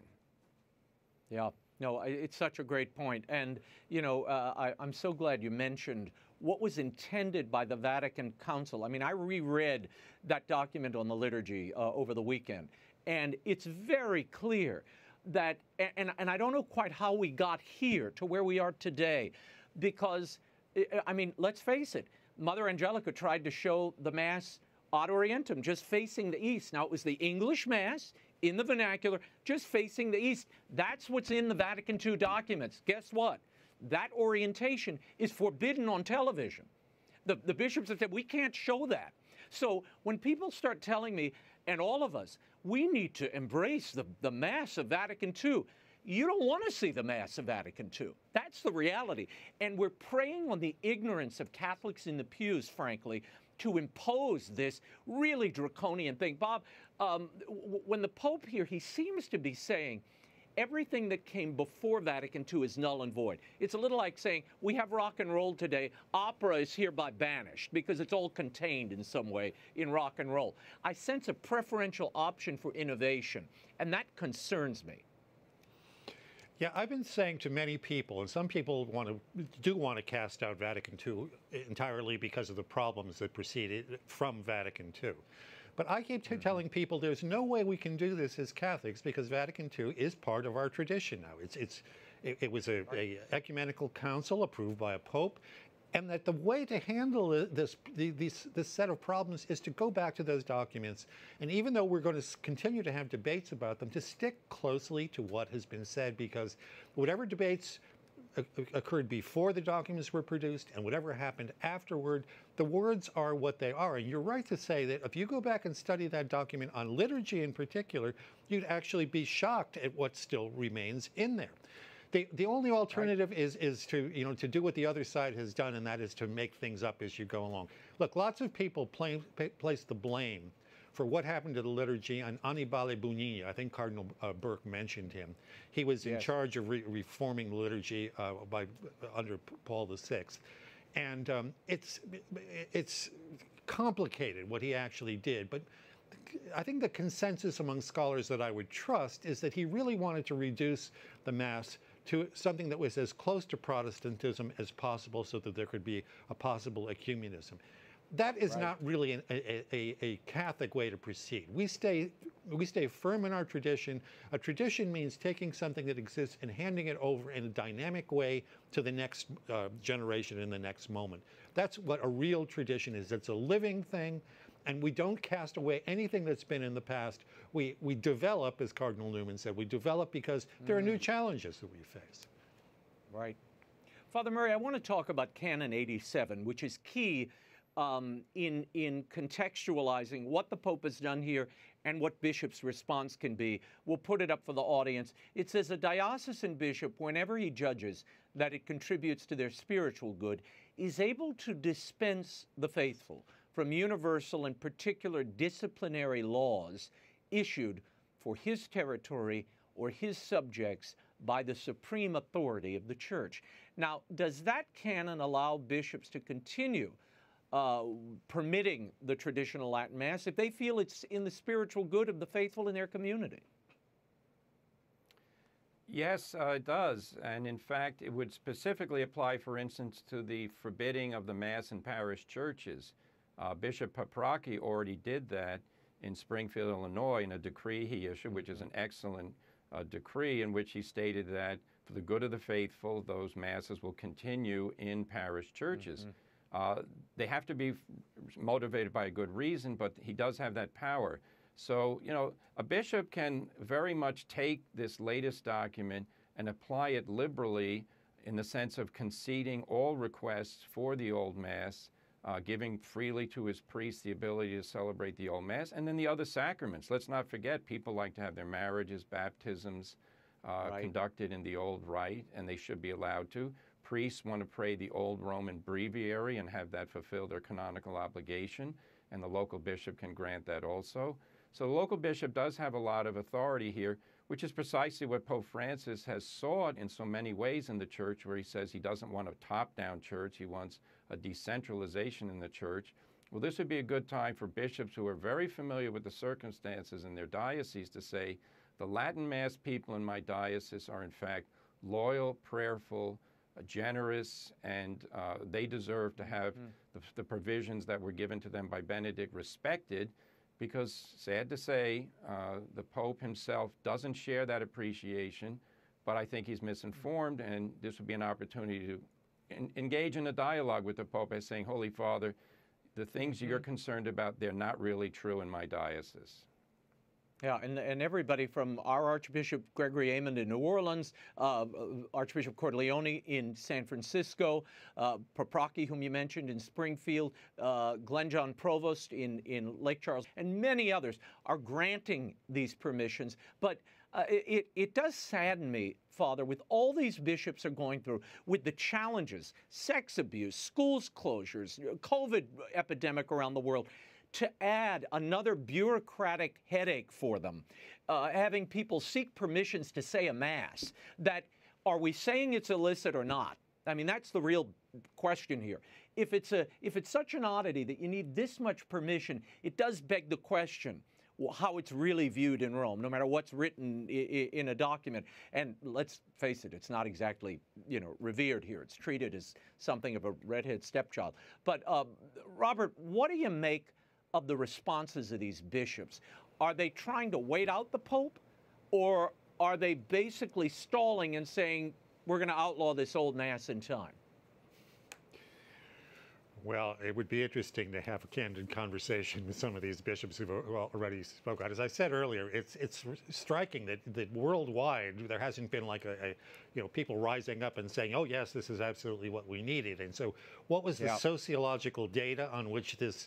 Speaker 1: Yeah, no, it's such a great point. And, you know, uh, I, I'm so glad you mentioned what was intended by the Vatican Council. I mean, I reread that document on the liturgy uh, over the weekend, and it's very clear that, and, and I don't know quite how we got here to where we are today, because, I mean, let's face it, Mother Angelica tried to show the Mass ad orientem, just facing the east. Now, it was the English Mass in the vernacular, just facing the east. That's what's in the Vatican Two documents. Guess what? That orientation is forbidden on television. The, the bishops have said, we can't show that. So when people start telling me, and all of us, we need to embrace the, the Mass of Vatican Two, you don't want to see the Mass of Vatican Two. That's the reality. And we're preying on the ignorance of Catholics in the pews, frankly, to impose this really draconian thing. Bob, um, w when the Pope here, he seems to be saying everything that came before Vatican Two is null and void. It's a little like saying, we have rock and roll today, opera is hereby banished, because it's all contained in some way in rock and roll. I sense a preferential option for innovation, and that concerns me.
Speaker 6: Yeah, I've been saying to many people, and some people want to do want to cast out Vatican Two entirely because of the problems that proceeded from Vatican Two. But I keep t telling people there's no way we can do this as Catholics, because Vatican Two is part of our tradition now. It's, it's, it, it was a, a ecumenical council approved by a pope, and that the way to handle this, this, this set of problems is to go back to those documents, and even though we're going to continue to have debates about them, to stick closely to what has been said, because whatever debates occurred before the documents were produced and whatever happened afterward, the words are what they are. And you're right to say that if you go back and study that document on liturgy in particular, you'd actually be shocked at what still remains in there. The, the only alternative right. is, is to, you know, to do what the other side has done, and that is to make things up as you go along. Look, lots of people play, pay, place the blame for what happened to the liturgy on Annibale Bugnini. I think Cardinal uh, Burke mentioned him. He was in yes. charge of re reforming the liturgy uh, by, under Paul the Sixth. And um, it's, it's complicated what he actually did, but I think the consensus among scholars that I would trust is that he really wanted to reduce the Mass to something that was as close to Protestantism as possible so that there could be a possible ecumenism. That is right. not really an, a, a, a Catholic way to proceed. We stay, we stay firm in our tradition. A tradition means taking something that exists and handing it over in a dynamic way to the next uh, generation in the next moment. That's what a real tradition is. It's a living thing, and we don't cast away anything that's been in the past. We, we develop, as Cardinal Newman said, we develop because mm. there are new challenges that we face.
Speaker 1: Right. Father Murray, I want to talk about Canon eighty-seven, which is key Um, in, in contextualizing what the Pope has done here and what bishops' response can be. We'll put it up for the audience. It says a diocesan bishop, whenever he judges that it contributes to their spiritual good, is able to dispense the faithful from universal and particular disciplinary laws issued for his territory or his subjects by the supreme authority of the Church. Now, does that canon allow bishops to continue Uh, permitting the traditional Latin Mass if they feel it's in the spiritual good of the faithful in their community?
Speaker 5: Yes, uh, it does. And in fact, it would specifically apply, for instance, to the forbidding of the Mass in parish churches. Uh, Bishop Paprocki already did that in Springfield, Illinois, in a decree he issued, which is an excellent uh, decree, in which he stated that for the good of the faithful, those Masses will continue in parish churches. Mm-hmm. Uh, they have to be motivated by a good reason, but he does have that power. So, you know, a bishop can very much take this latest document and apply it liberally in the sense of conceding all requests for the Old Mass, uh, giving freely to his priests the ability to celebrate the Old Mass, and then the other sacraments. Let's not forget, people like to have their marriages, baptisms uh, right. conducted in the old rite, and they should be allowed to. Priests want to pray the old Roman breviary and have that fulfill their canonical obligation, and the local bishop can grant that also. So the local bishop does have a lot of authority here, which is precisely what Pope Francis has sought in so many ways in the Church, where he says he doesn't want a top-down church, he wants a decentralization in the Church. Well, this would be a good time for bishops who are very familiar with the circumstances in their diocese to say, the Latin Mass people in my diocese are in fact loyal, prayerful, generous, and uh, they deserve to have mm. the, the provisions that were given to them by Benedict respected, because, sad to say, uh, the Pope himself doesn't share that appreciation, but I think he's misinformed, and this would be an opportunity to en engage in a dialogue with the Pope by saying, Holy Father, the things mm-hmm. you're concerned about, they're not really true in my diocese.
Speaker 1: Yeah, and, and everybody from our Archbishop Gregory Aymond in New Orleans, uh, Archbishop Cordileone in San Francisco, uh, Paprocki, whom you mentioned, in Springfield, uh, Glenn John Provost in, in Lake Charles, and many others are granting these permissions. But uh, it, it does sadden me, Father, with all these bishops are going through, with the challenges, sex abuse, schools closures, COVID epidemic around the world, to add another bureaucratic headache for them, uh, having people seek permissions to say a Mass, that are we saying it's illicit or not? I mean, that's the real question here. If it's, a, if it's such an oddity that you need this much permission, it does beg the question, well, how it's really viewed in Rome, no matter what's written in a document. And let's face it, it's not exactly, you know, revered here. It's treated as something of a redhead stepchild. But uh, Robert, what do you make of the responses of these bishops? Are they trying to wait out the Pope, or are they basically stalling and saying, we're going to outlaw this old Mass in time?
Speaker 6: Well, it would be interesting to have a candid conversation with some of these bishops who've already spoken. As I said earlier, it's it's striking that, that worldwide there hasn't been like a, a, you know, people rising up and saying, oh yes, this is absolutely what we needed. And so what was the yeah. sociological data on which this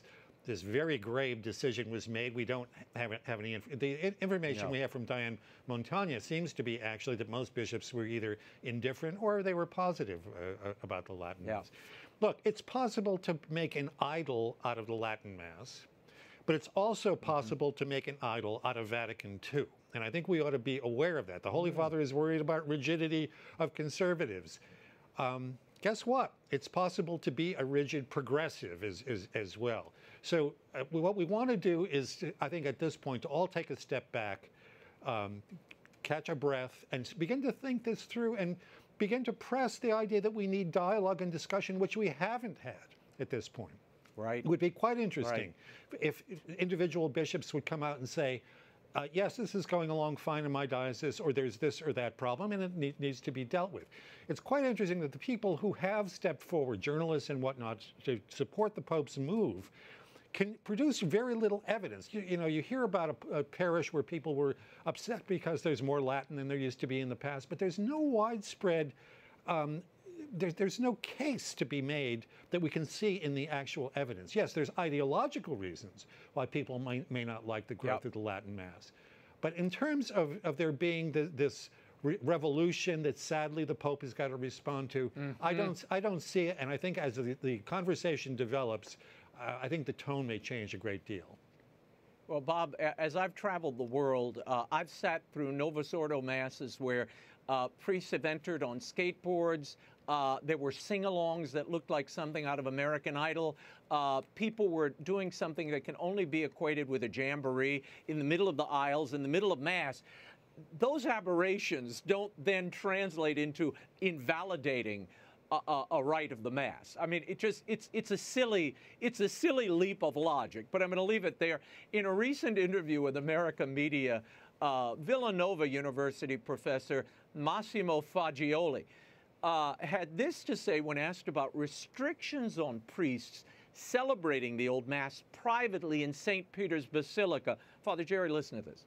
Speaker 6: this very grave decision was made. We don't have, have any, inf the information
Speaker 1: no.
Speaker 6: we have from Diane Montagna seems to be actually that most bishops were either indifferent or they were positive uh, about the Latin
Speaker 1: yeah.
Speaker 6: Mass. Look, it's possible to make an idol out of the Latin Mass, but it's also possible mm-hmm. to make an idol out of Vatican Two. And I think we ought to be aware of that. The Holy mm-hmm. Father is worried about rigidity of conservatives. Um, guess what? It's possible to be a rigid progressive as, as, as well. So uh, what we want to do is, to, I think at this point, to all take a step back, um, catch a breath, and begin to think this through and begin to press the idea that we need dialogue and discussion, which we haven't had at this point.
Speaker 1: Right.
Speaker 6: It would be quite interesting right. if, if individual bishops would come out and say, uh, yes, this is going along fine in my diocese, or there's this or that problem, and it ne needs to be dealt with. It's quite interesting that the people who have stepped forward, journalists and whatnot, to support the Pope's move, can produce very little evidence. You, you know, you hear about a, a parish where people were upset because there's more Latin than there used to be in the past, but there's no widespread, um, there, there's no case to be made that we can see in the actual evidence. Yes, there's ideological reasons why people may, may not like the growth yep. of the Latin Mass. But in terms of, of there being the, this re revolution that sadly the Pope has got to respond to, mm-hmm. I, don't, I don't see it, and I think as the, the conversation develops, Uh, I think the tone may change a great deal.
Speaker 1: Well, Bob, as I've traveled the world, uh, I've sat through Novus Ordo masses where uh, priests have entered on skateboards. Uh, there were sing-alongs that looked like something out of American Idol. Uh, people were doing something that can only be equated with a jamboree in the middle of the aisles, in the middle of Mass. Those aberrations don't then translate into invalidating A, a, a rite of the Mass. I mean, it just, it's, it's a silly, it's a silly leap of logic, but I'm going to leave it there. In a recent interview with America Media, uh, Villanova University professor Massimo Fagioli uh, had this to say when asked about restrictions on priests celebrating the Old Mass privately in Saint Peter's Basilica. Father Jerry, listen to this.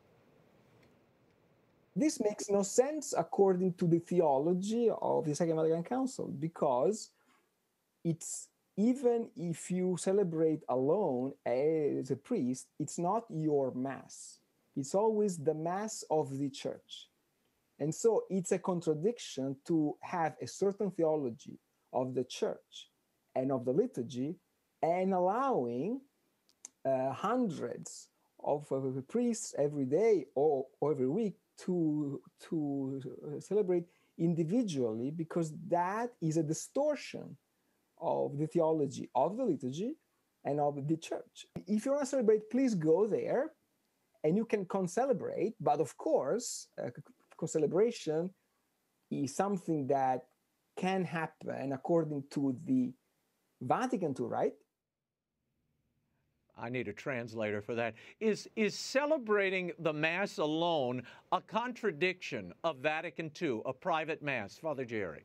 Speaker 7: This makes no sense according to the theology of the Second Vatican Council, because it's, even if you celebrate alone as a priest, it's not your Mass. It's always the Mass of the Church. And so it's a contradiction to have a certain theology of the Church and of the liturgy and allowing uh, hundreds of uh, priests every day or, or every week to, to celebrate individually, because that is a distortion of the theology of the liturgy and of the Church. If you want to celebrate, please go there, and you can con-celebrate, but of course, uh, con-celebration is something that can happen according to the Vatican Two, right?
Speaker 1: I need a translator for that. Is, is celebrating the Mass alone a contradiction of Vatican Two, a private Mass? Father Jerry.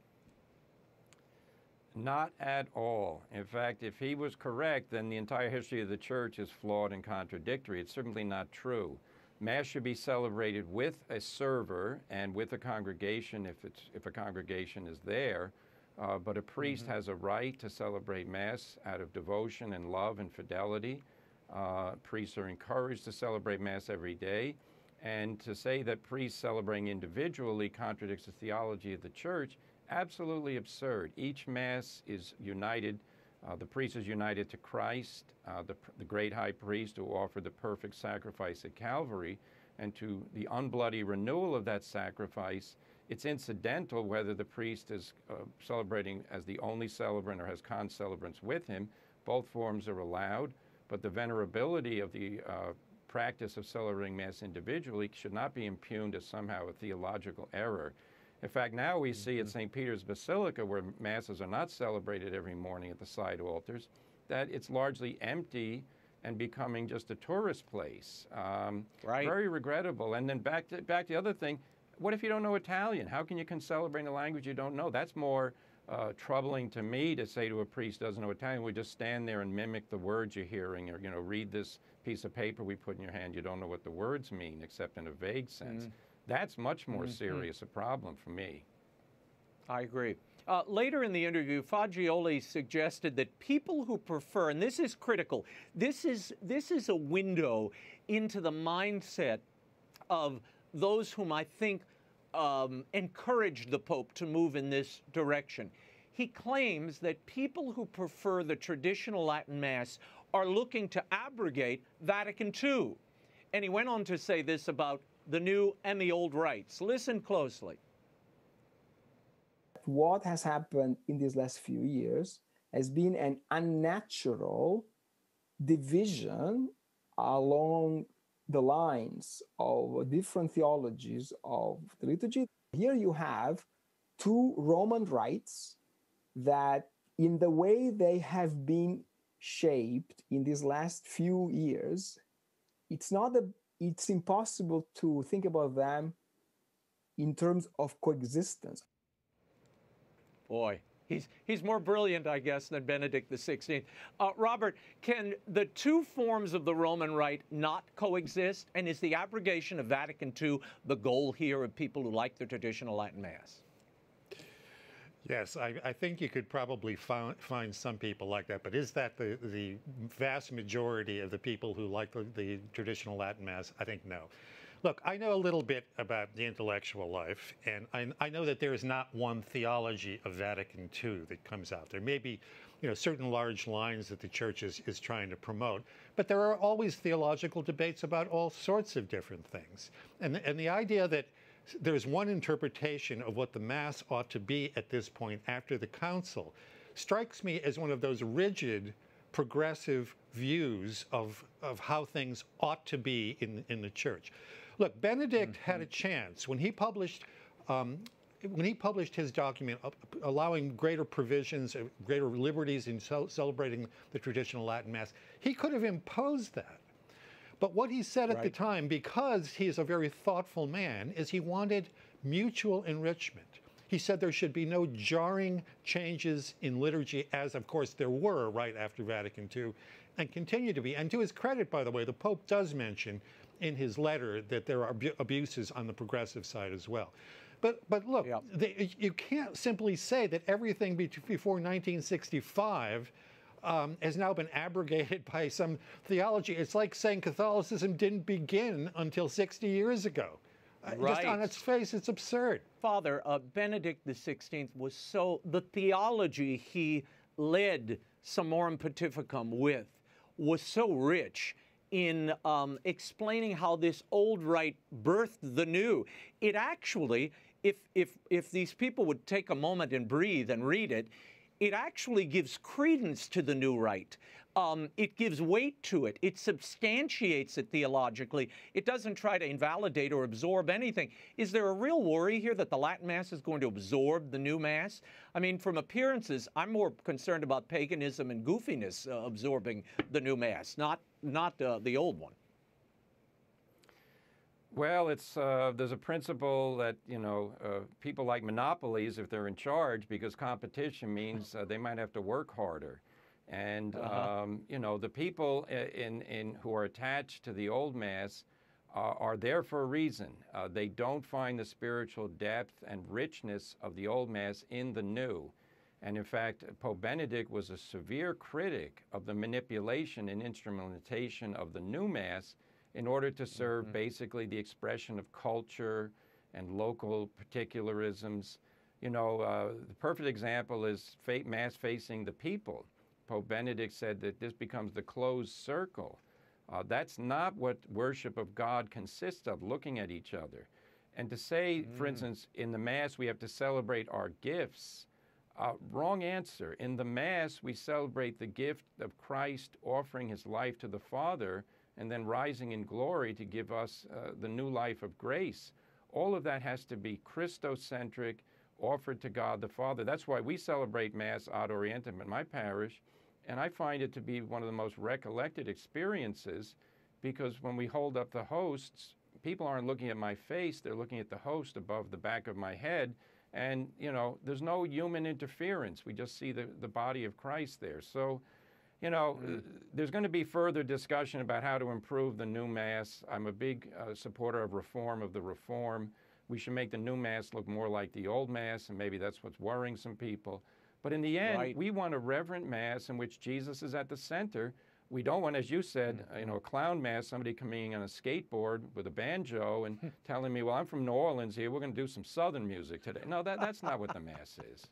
Speaker 5: Not at all. In fact, if he was correct, then the entire history of the Church is flawed and contradictory. It's simply not true. Mass should be celebrated with a server and with a congregation if, it's, if a congregation is there. Uh, but a priest mm-hmm. has a right to celebrate Mass out of devotion and love and fidelity. Uh, priests are encouraged to celebrate Mass every day. And to say that priests celebrating individually contradicts the theology of the Church, absolutely absurd. Each Mass is united. Uh, the priest is united to Christ, uh, the, the great high priest who offered the perfect sacrifice at Calvary, and to the unbloody renewal of that sacrifice. It's incidental whether the priest is uh, celebrating as the only celebrant or has concelebrants with him. Both forms are allowed, but the venerability of the uh, practice of celebrating Mass individually should not be impugned as somehow a theological error. In fact, now we see at Saint Peter's Basilica, where Masses are not celebrated every morning at the side altars, that it's largely empty and becoming just a tourist place. Um,
Speaker 1: right.
Speaker 5: Very regrettable. And then back to, back to the other thing, what if you don't know Italian? How can you celebrate in a language you don't know? That's more uh, troubling to me to say to a priest doesn't know Italian. We just stand there and mimic the words you're hearing, or, you know, read this piece of paper we put in your hand. You don't know what the words mean, except in a vague sense. Mm. That's much more mm-hmm. serious a problem for me.
Speaker 1: I agree. Uh, later in the interview, Fagioli suggested that people who prefer, and this is critical, this is, this is a window into the mindset of those whom I think um, encouraged the Pope to move in this direction. He claims that people who prefer the traditional Latin Mass are looking to abrogate Vatican Two. And he went on to say this about the new and the old rites. Listen closely.
Speaker 7: What has happened in these last few years has been an unnatural division along the lines of different theologies of the liturgy. Here you have two Roman rites that, in the way they have been shaped in these last few years, it's not a, it's impossible to think about them in terms of coexistence.
Speaker 1: Boy, he's, he's more brilliant, I guess, than Benedict the sixteenth. Uh, Robert, can the two forms of the Roman Rite not coexist? And is the abrogation of Vatican Two the goal here of people who like the traditional Latin Mass?
Speaker 6: Yes, I, I think you could probably find, find some people like that, but is that the, the vast majority of the people who like the, the traditional Latin Mass? I think no. Look, I know a little bit about the intellectual life, and I, I know that there is not one theology of Vatican Two that comes out. There may be, you know, certain large lines that the Church is, is trying to promote, but there are always theological debates about all sorts of different things. And, and the idea that there's one interpretation of what the Mass ought to be at this point after the Council strikes me as one of those rigid, progressive views of, of how things ought to be in, in the Church. Look, Benedict mm-hmm. had a chance when he published um, when he published his document uh, allowing greater provisions, uh, greater liberties in ce celebrating the traditional Latin Mass. He could have imposed that. But what he said at right. the time, because he is a very thoughtful man, is he wanted mutual enrichment. He said there should be no jarring changes in liturgy, as of course there were right after Vatican Two, and continue to be. And to his credit, by the way, the Pope does mention in his letter that there are abuses on the progressive side as well. But, but look, yeah. they, you can't simply say that everything be before nineteen sixty-five um, has now been abrogated by some theology. It's like saying Catholicism didn't begin until sixty years ago. Right. Uh, just on its face, it's absurd.
Speaker 1: Father, uh, Benedict the sixteenth was so, the theology he led Summorum Pontificum with was so rich in um, explaining how this old rite birthed the new. It actually, if, if, if these people would take a moment and breathe and read it, it actually gives credence to the new rite. Um, it gives weight to it. It substantiates it theologically. It doesn't try to invalidate or absorb anything. Is there a real worry here that the Latin Mass is going to absorb the new Mass? I mean, from appearances, I'm more concerned about paganism and goofiness uh, absorbing the new Mass, not, not uh, the old one.
Speaker 5: Well, it's, uh, there's a principle that, you know, uh, people like monopolies if they're in charge, because competition means uh, they might have to work harder. And, uh-huh. um, you know, the people in, in, who are attached to the old Mass uh, are there for a reason. Uh, they don't find the spiritual depth and richness of the old Mass in the new. And in fact, Pope Benedict was a severe critic of the manipulation and instrumentation of the new Mass in order to serve mm-hmm. basically the expression of culture and local particularisms. You know, uh, the perfect example is Mass facing the people. Pope Benedict said that this becomes the closed circle. Uh, that's not what worship of God consists of, looking at each other. And to say, mm. for instance, in the Mass we have to celebrate our gifts, uh, wrong answer. In the Mass we celebrate the gift of Christ offering his life to the Father and then rising in glory to give us uh, the new life of grace. All of that has to be Christocentric, offered to God the Father. That's why we celebrate Mass ad orientem in my parish, and I find it to be one of the most recollected experiences, because when we hold up the hosts, people aren't looking at my face, they're looking at the host above the back of my head, and, you know, there's no human interference. We just see the, the body of Christ there. So, you know, mm. there's going to be further discussion about how to improve the new Mass. I'm a big uh, supporter of reform of the reform. we should make the new Mass look more like the old Mass, and maybe that's what's worrying some people. But in the end,
Speaker 1: Right.
Speaker 5: we want a reverent Mass in which Jesus is at the center. We don't want, as you said, mm-hmm. you know, a clown Mass, somebody coming on a skateboard with a banjo and telling me, well, I'm from New Orleans here, we're going to do some Southern music today. No, that, that's not what the Mass is.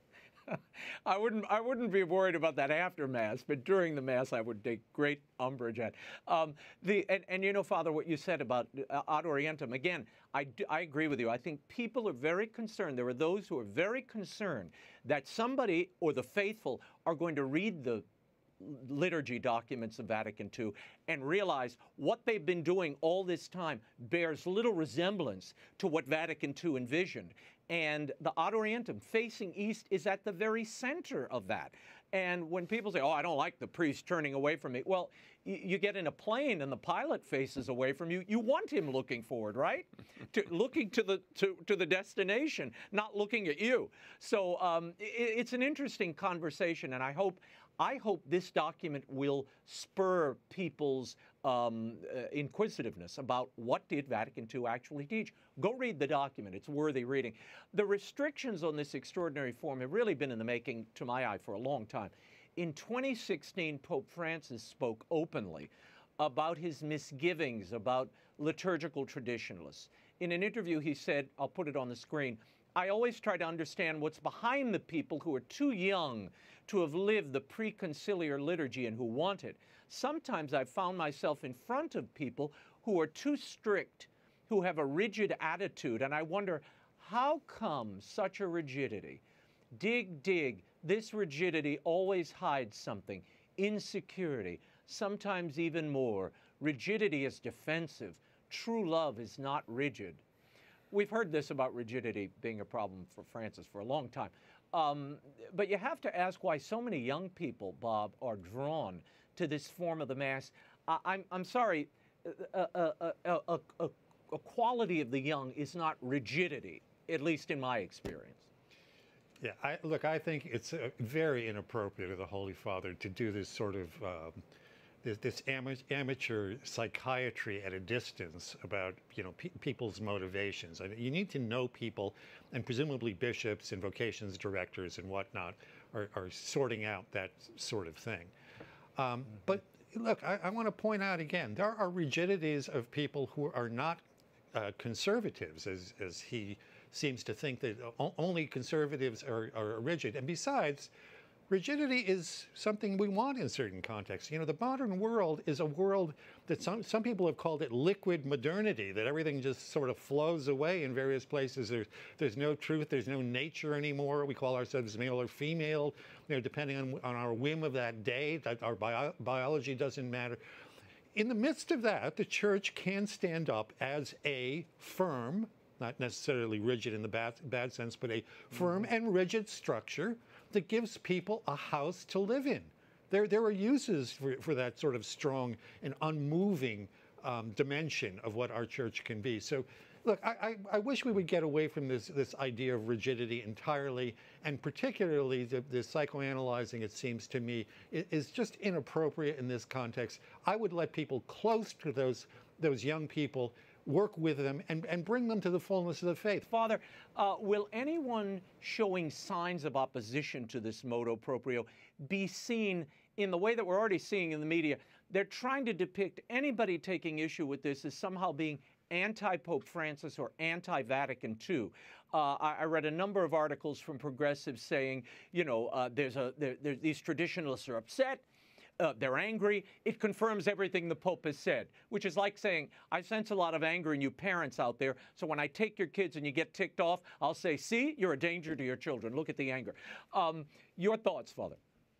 Speaker 1: I wouldn't. I wouldn't be worried about that after Mass, but during the Mass, I would take great umbrage at. Um, the and, and you know, Father, what you said about uh, ad orientem. Again, I do, I agree with you. I think people are very concerned. There are those who are very concerned that somebody or the faithful are going to read the liturgy documents of Vatican Two and realize what they've been doing all this time bears little resemblance to what Vatican Two envisioned. And the ad orientem, facing east, is at the very center of that. And when people say, oh, I don't like the priest turning away from me, well, you get in a plane and the pilot faces away from you, you want him looking forward, right? to, looking to the, to, to the destination, not looking at you. So um, it, it's an interesting conversation, and I hope I hope this document will spur people's um, uh, inquisitiveness about what did Vatican Two actually teach. Go read the document. It's worthy reading. The restrictions on this extraordinary form have really been in the making, to my eye, for a long time. In twenty sixteen, Pope Francis spoke openly about his misgivings about liturgical traditionalists. In an interview, he said, I'll put it on the screen, I always try to understand what's behind the people who are too young to have lived the preconciliar liturgy and who want it. Sometimes I've found myself in front of people who are too strict, who have a rigid attitude, and I wonder, how come such a rigidity? Dig, dig, this rigidity always hides something, insecurity, sometimes even more. Rigidity is defensive. True love is not rigid. We've heard this about rigidity being a problem for Francis for a long time. Um, but you have to ask why so many young people, Bob, are drawn to this form of the Mass. Uh, I'm, I'm sorry, a, a, a, a, a, a quality of the young is not rigidity, at least in my experience.
Speaker 6: Yeah, I, look, I think it's uh, very inappropriate of the Holy Father to do this sort of um, this, this ama amateur psychiatry at a distance about, you know, pe people's motivations. I mean, you need to know people, and presumably bishops and vocations directors and whatnot are, are sorting out that sort of thing. Um, mm-hmm. But look, I, I want to point out again, there are rigidities of people who are not uh, conservatives, as, as he seems to think that only conservatives are, are rigid. And besides, rigidity is something we want in certain contexts. You know, the modern world is a world that some, some people have called it liquid modernity, that everything just sort of flows away in various places. There's, there's no truth, there's no nature anymore. We call ourselves male or female, you know, depending on, on our whim of that day, that our bio biology doesn't matter. In the midst of that, the Church can stand up as a firm, not necessarily rigid in the bad, bad sense, but a firm mm-hmm. and rigid structure that gives people a house to live in. There, there are uses for, for that sort of strong and unmoving um, dimension of what our Church can be. So, look, I, I, I wish we would get away from this, this idea of rigidity entirely, and particularly the, the psychoanalyzing, it seems to me, is, is just inappropriate in this context. I would let people close to those, those young people work with them and, and bring them to the fullness of the faith.
Speaker 1: Father, uh, will anyone showing signs of opposition to this Motu Proprio be seen in the way that we're already seeing in the media? They're trying to depict anybody taking issue with this as somehow being anti-Pope Francis or anti-Vatican Two. Uh, I, I read a number of articles from progressives saying, you know, uh, there's a there, there, these traditionalists are upset. Uh, they're angry. It confirms everything the Pope has said, which is like saying, I sense a lot of anger in you parents out there, so when I take your kids and you get ticked off, I'll say, see, you're a danger to your children. Look at the anger. Um, your thoughts, Father?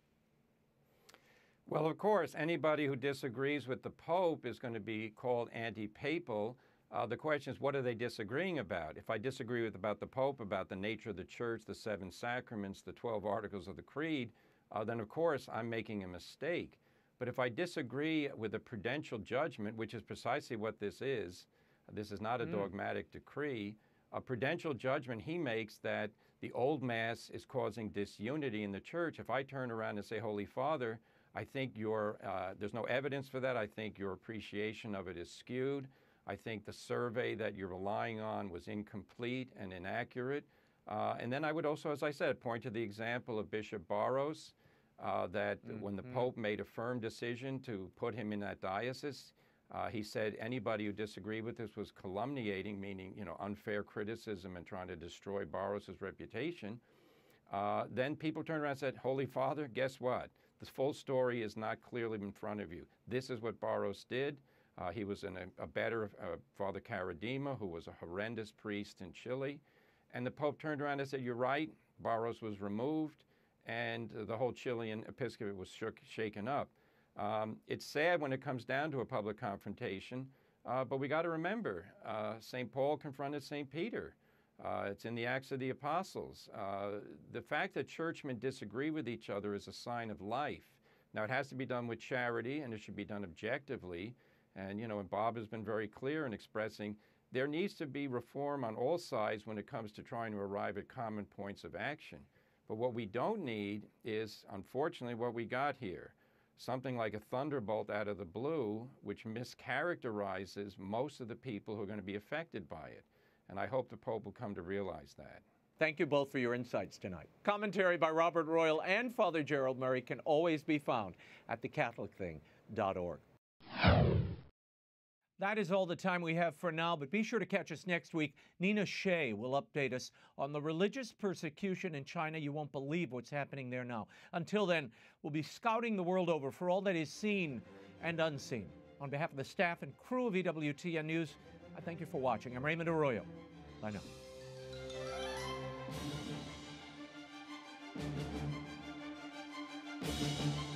Speaker 5: Well, of course, anybody who disagrees with the Pope is going to be called anti-papal. Uh, the question is, what are they disagreeing about? If I disagree with about the Pope, about the nature of the Church, the seven sacraments, the twelve articles of the Creed, Uh, then of course I'm making a mistake. But if I disagree with a prudential judgment, which is precisely what this is, this is not a mm. dogmatic decree, a prudential judgment he makes that the old Mass is causing disunity in the Church. If I turn around and say, Holy Father, I think your, uh, there's no evidence for that, I think your appreciation of it is skewed, I think the survey that you're relying on was incomplete and inaccurate. Uh, and then I would also, as I said, point to the example of Bishop Barros, uh, that mm-hmm. when the Pope made a firm decision to put him in that diocese, uh, he said anybody who disagreed with this was calumniating, meaning, you know, unfair criticism and trying to destroy Barros's reputation. Uh, then people turned around and said, Holy Father, guess what? The full story is not clearly in front of you. This is what Barros did. Uh, he was an, a better uh, Father Caradima, who was a horrendous priest in Chile. And the Pope turned around and said, you're right, Barros was removed, and uh, the whole Chilean episcopate was shook, shaken up. Um, it's sad when it comes down to a public confrontation, uh, but we got to remember, uh, Saint Paul confronted Saint Peter. Uh, it's in the Acts of the Apostles. Uh, the fact that churchmen disagree with each other is a sign of life. Now, it has to be done with charity, and it should be done objectively. And, you know, and Bob has been very clear in expressing there needs to be reform on all sides when it comes to trying to arrive at common points of action. But what we don't need is, unfortunately, what we got here. Something like a thunderbolt out of the blue, which mischaracterizes most of the people who are going to be affected by it. And I hope the Pope will come to realize that.
Speaker 1: Thank you both for your insights tonight. Commentary by Robert Royal and Father Gerald Murray can always be found at the catholic thing dot org. That is all the time we have for now, but be sure to catch us next week. Nina Shea will update us on the religious persecution in China. You won't believe what's happening there now. Until then, we'll be scouting the world over for all that is seen and unseen. On behalf of the staff and crew of E W T N News, I thank you for watching. I'm Raymond Arroyo. Bye now.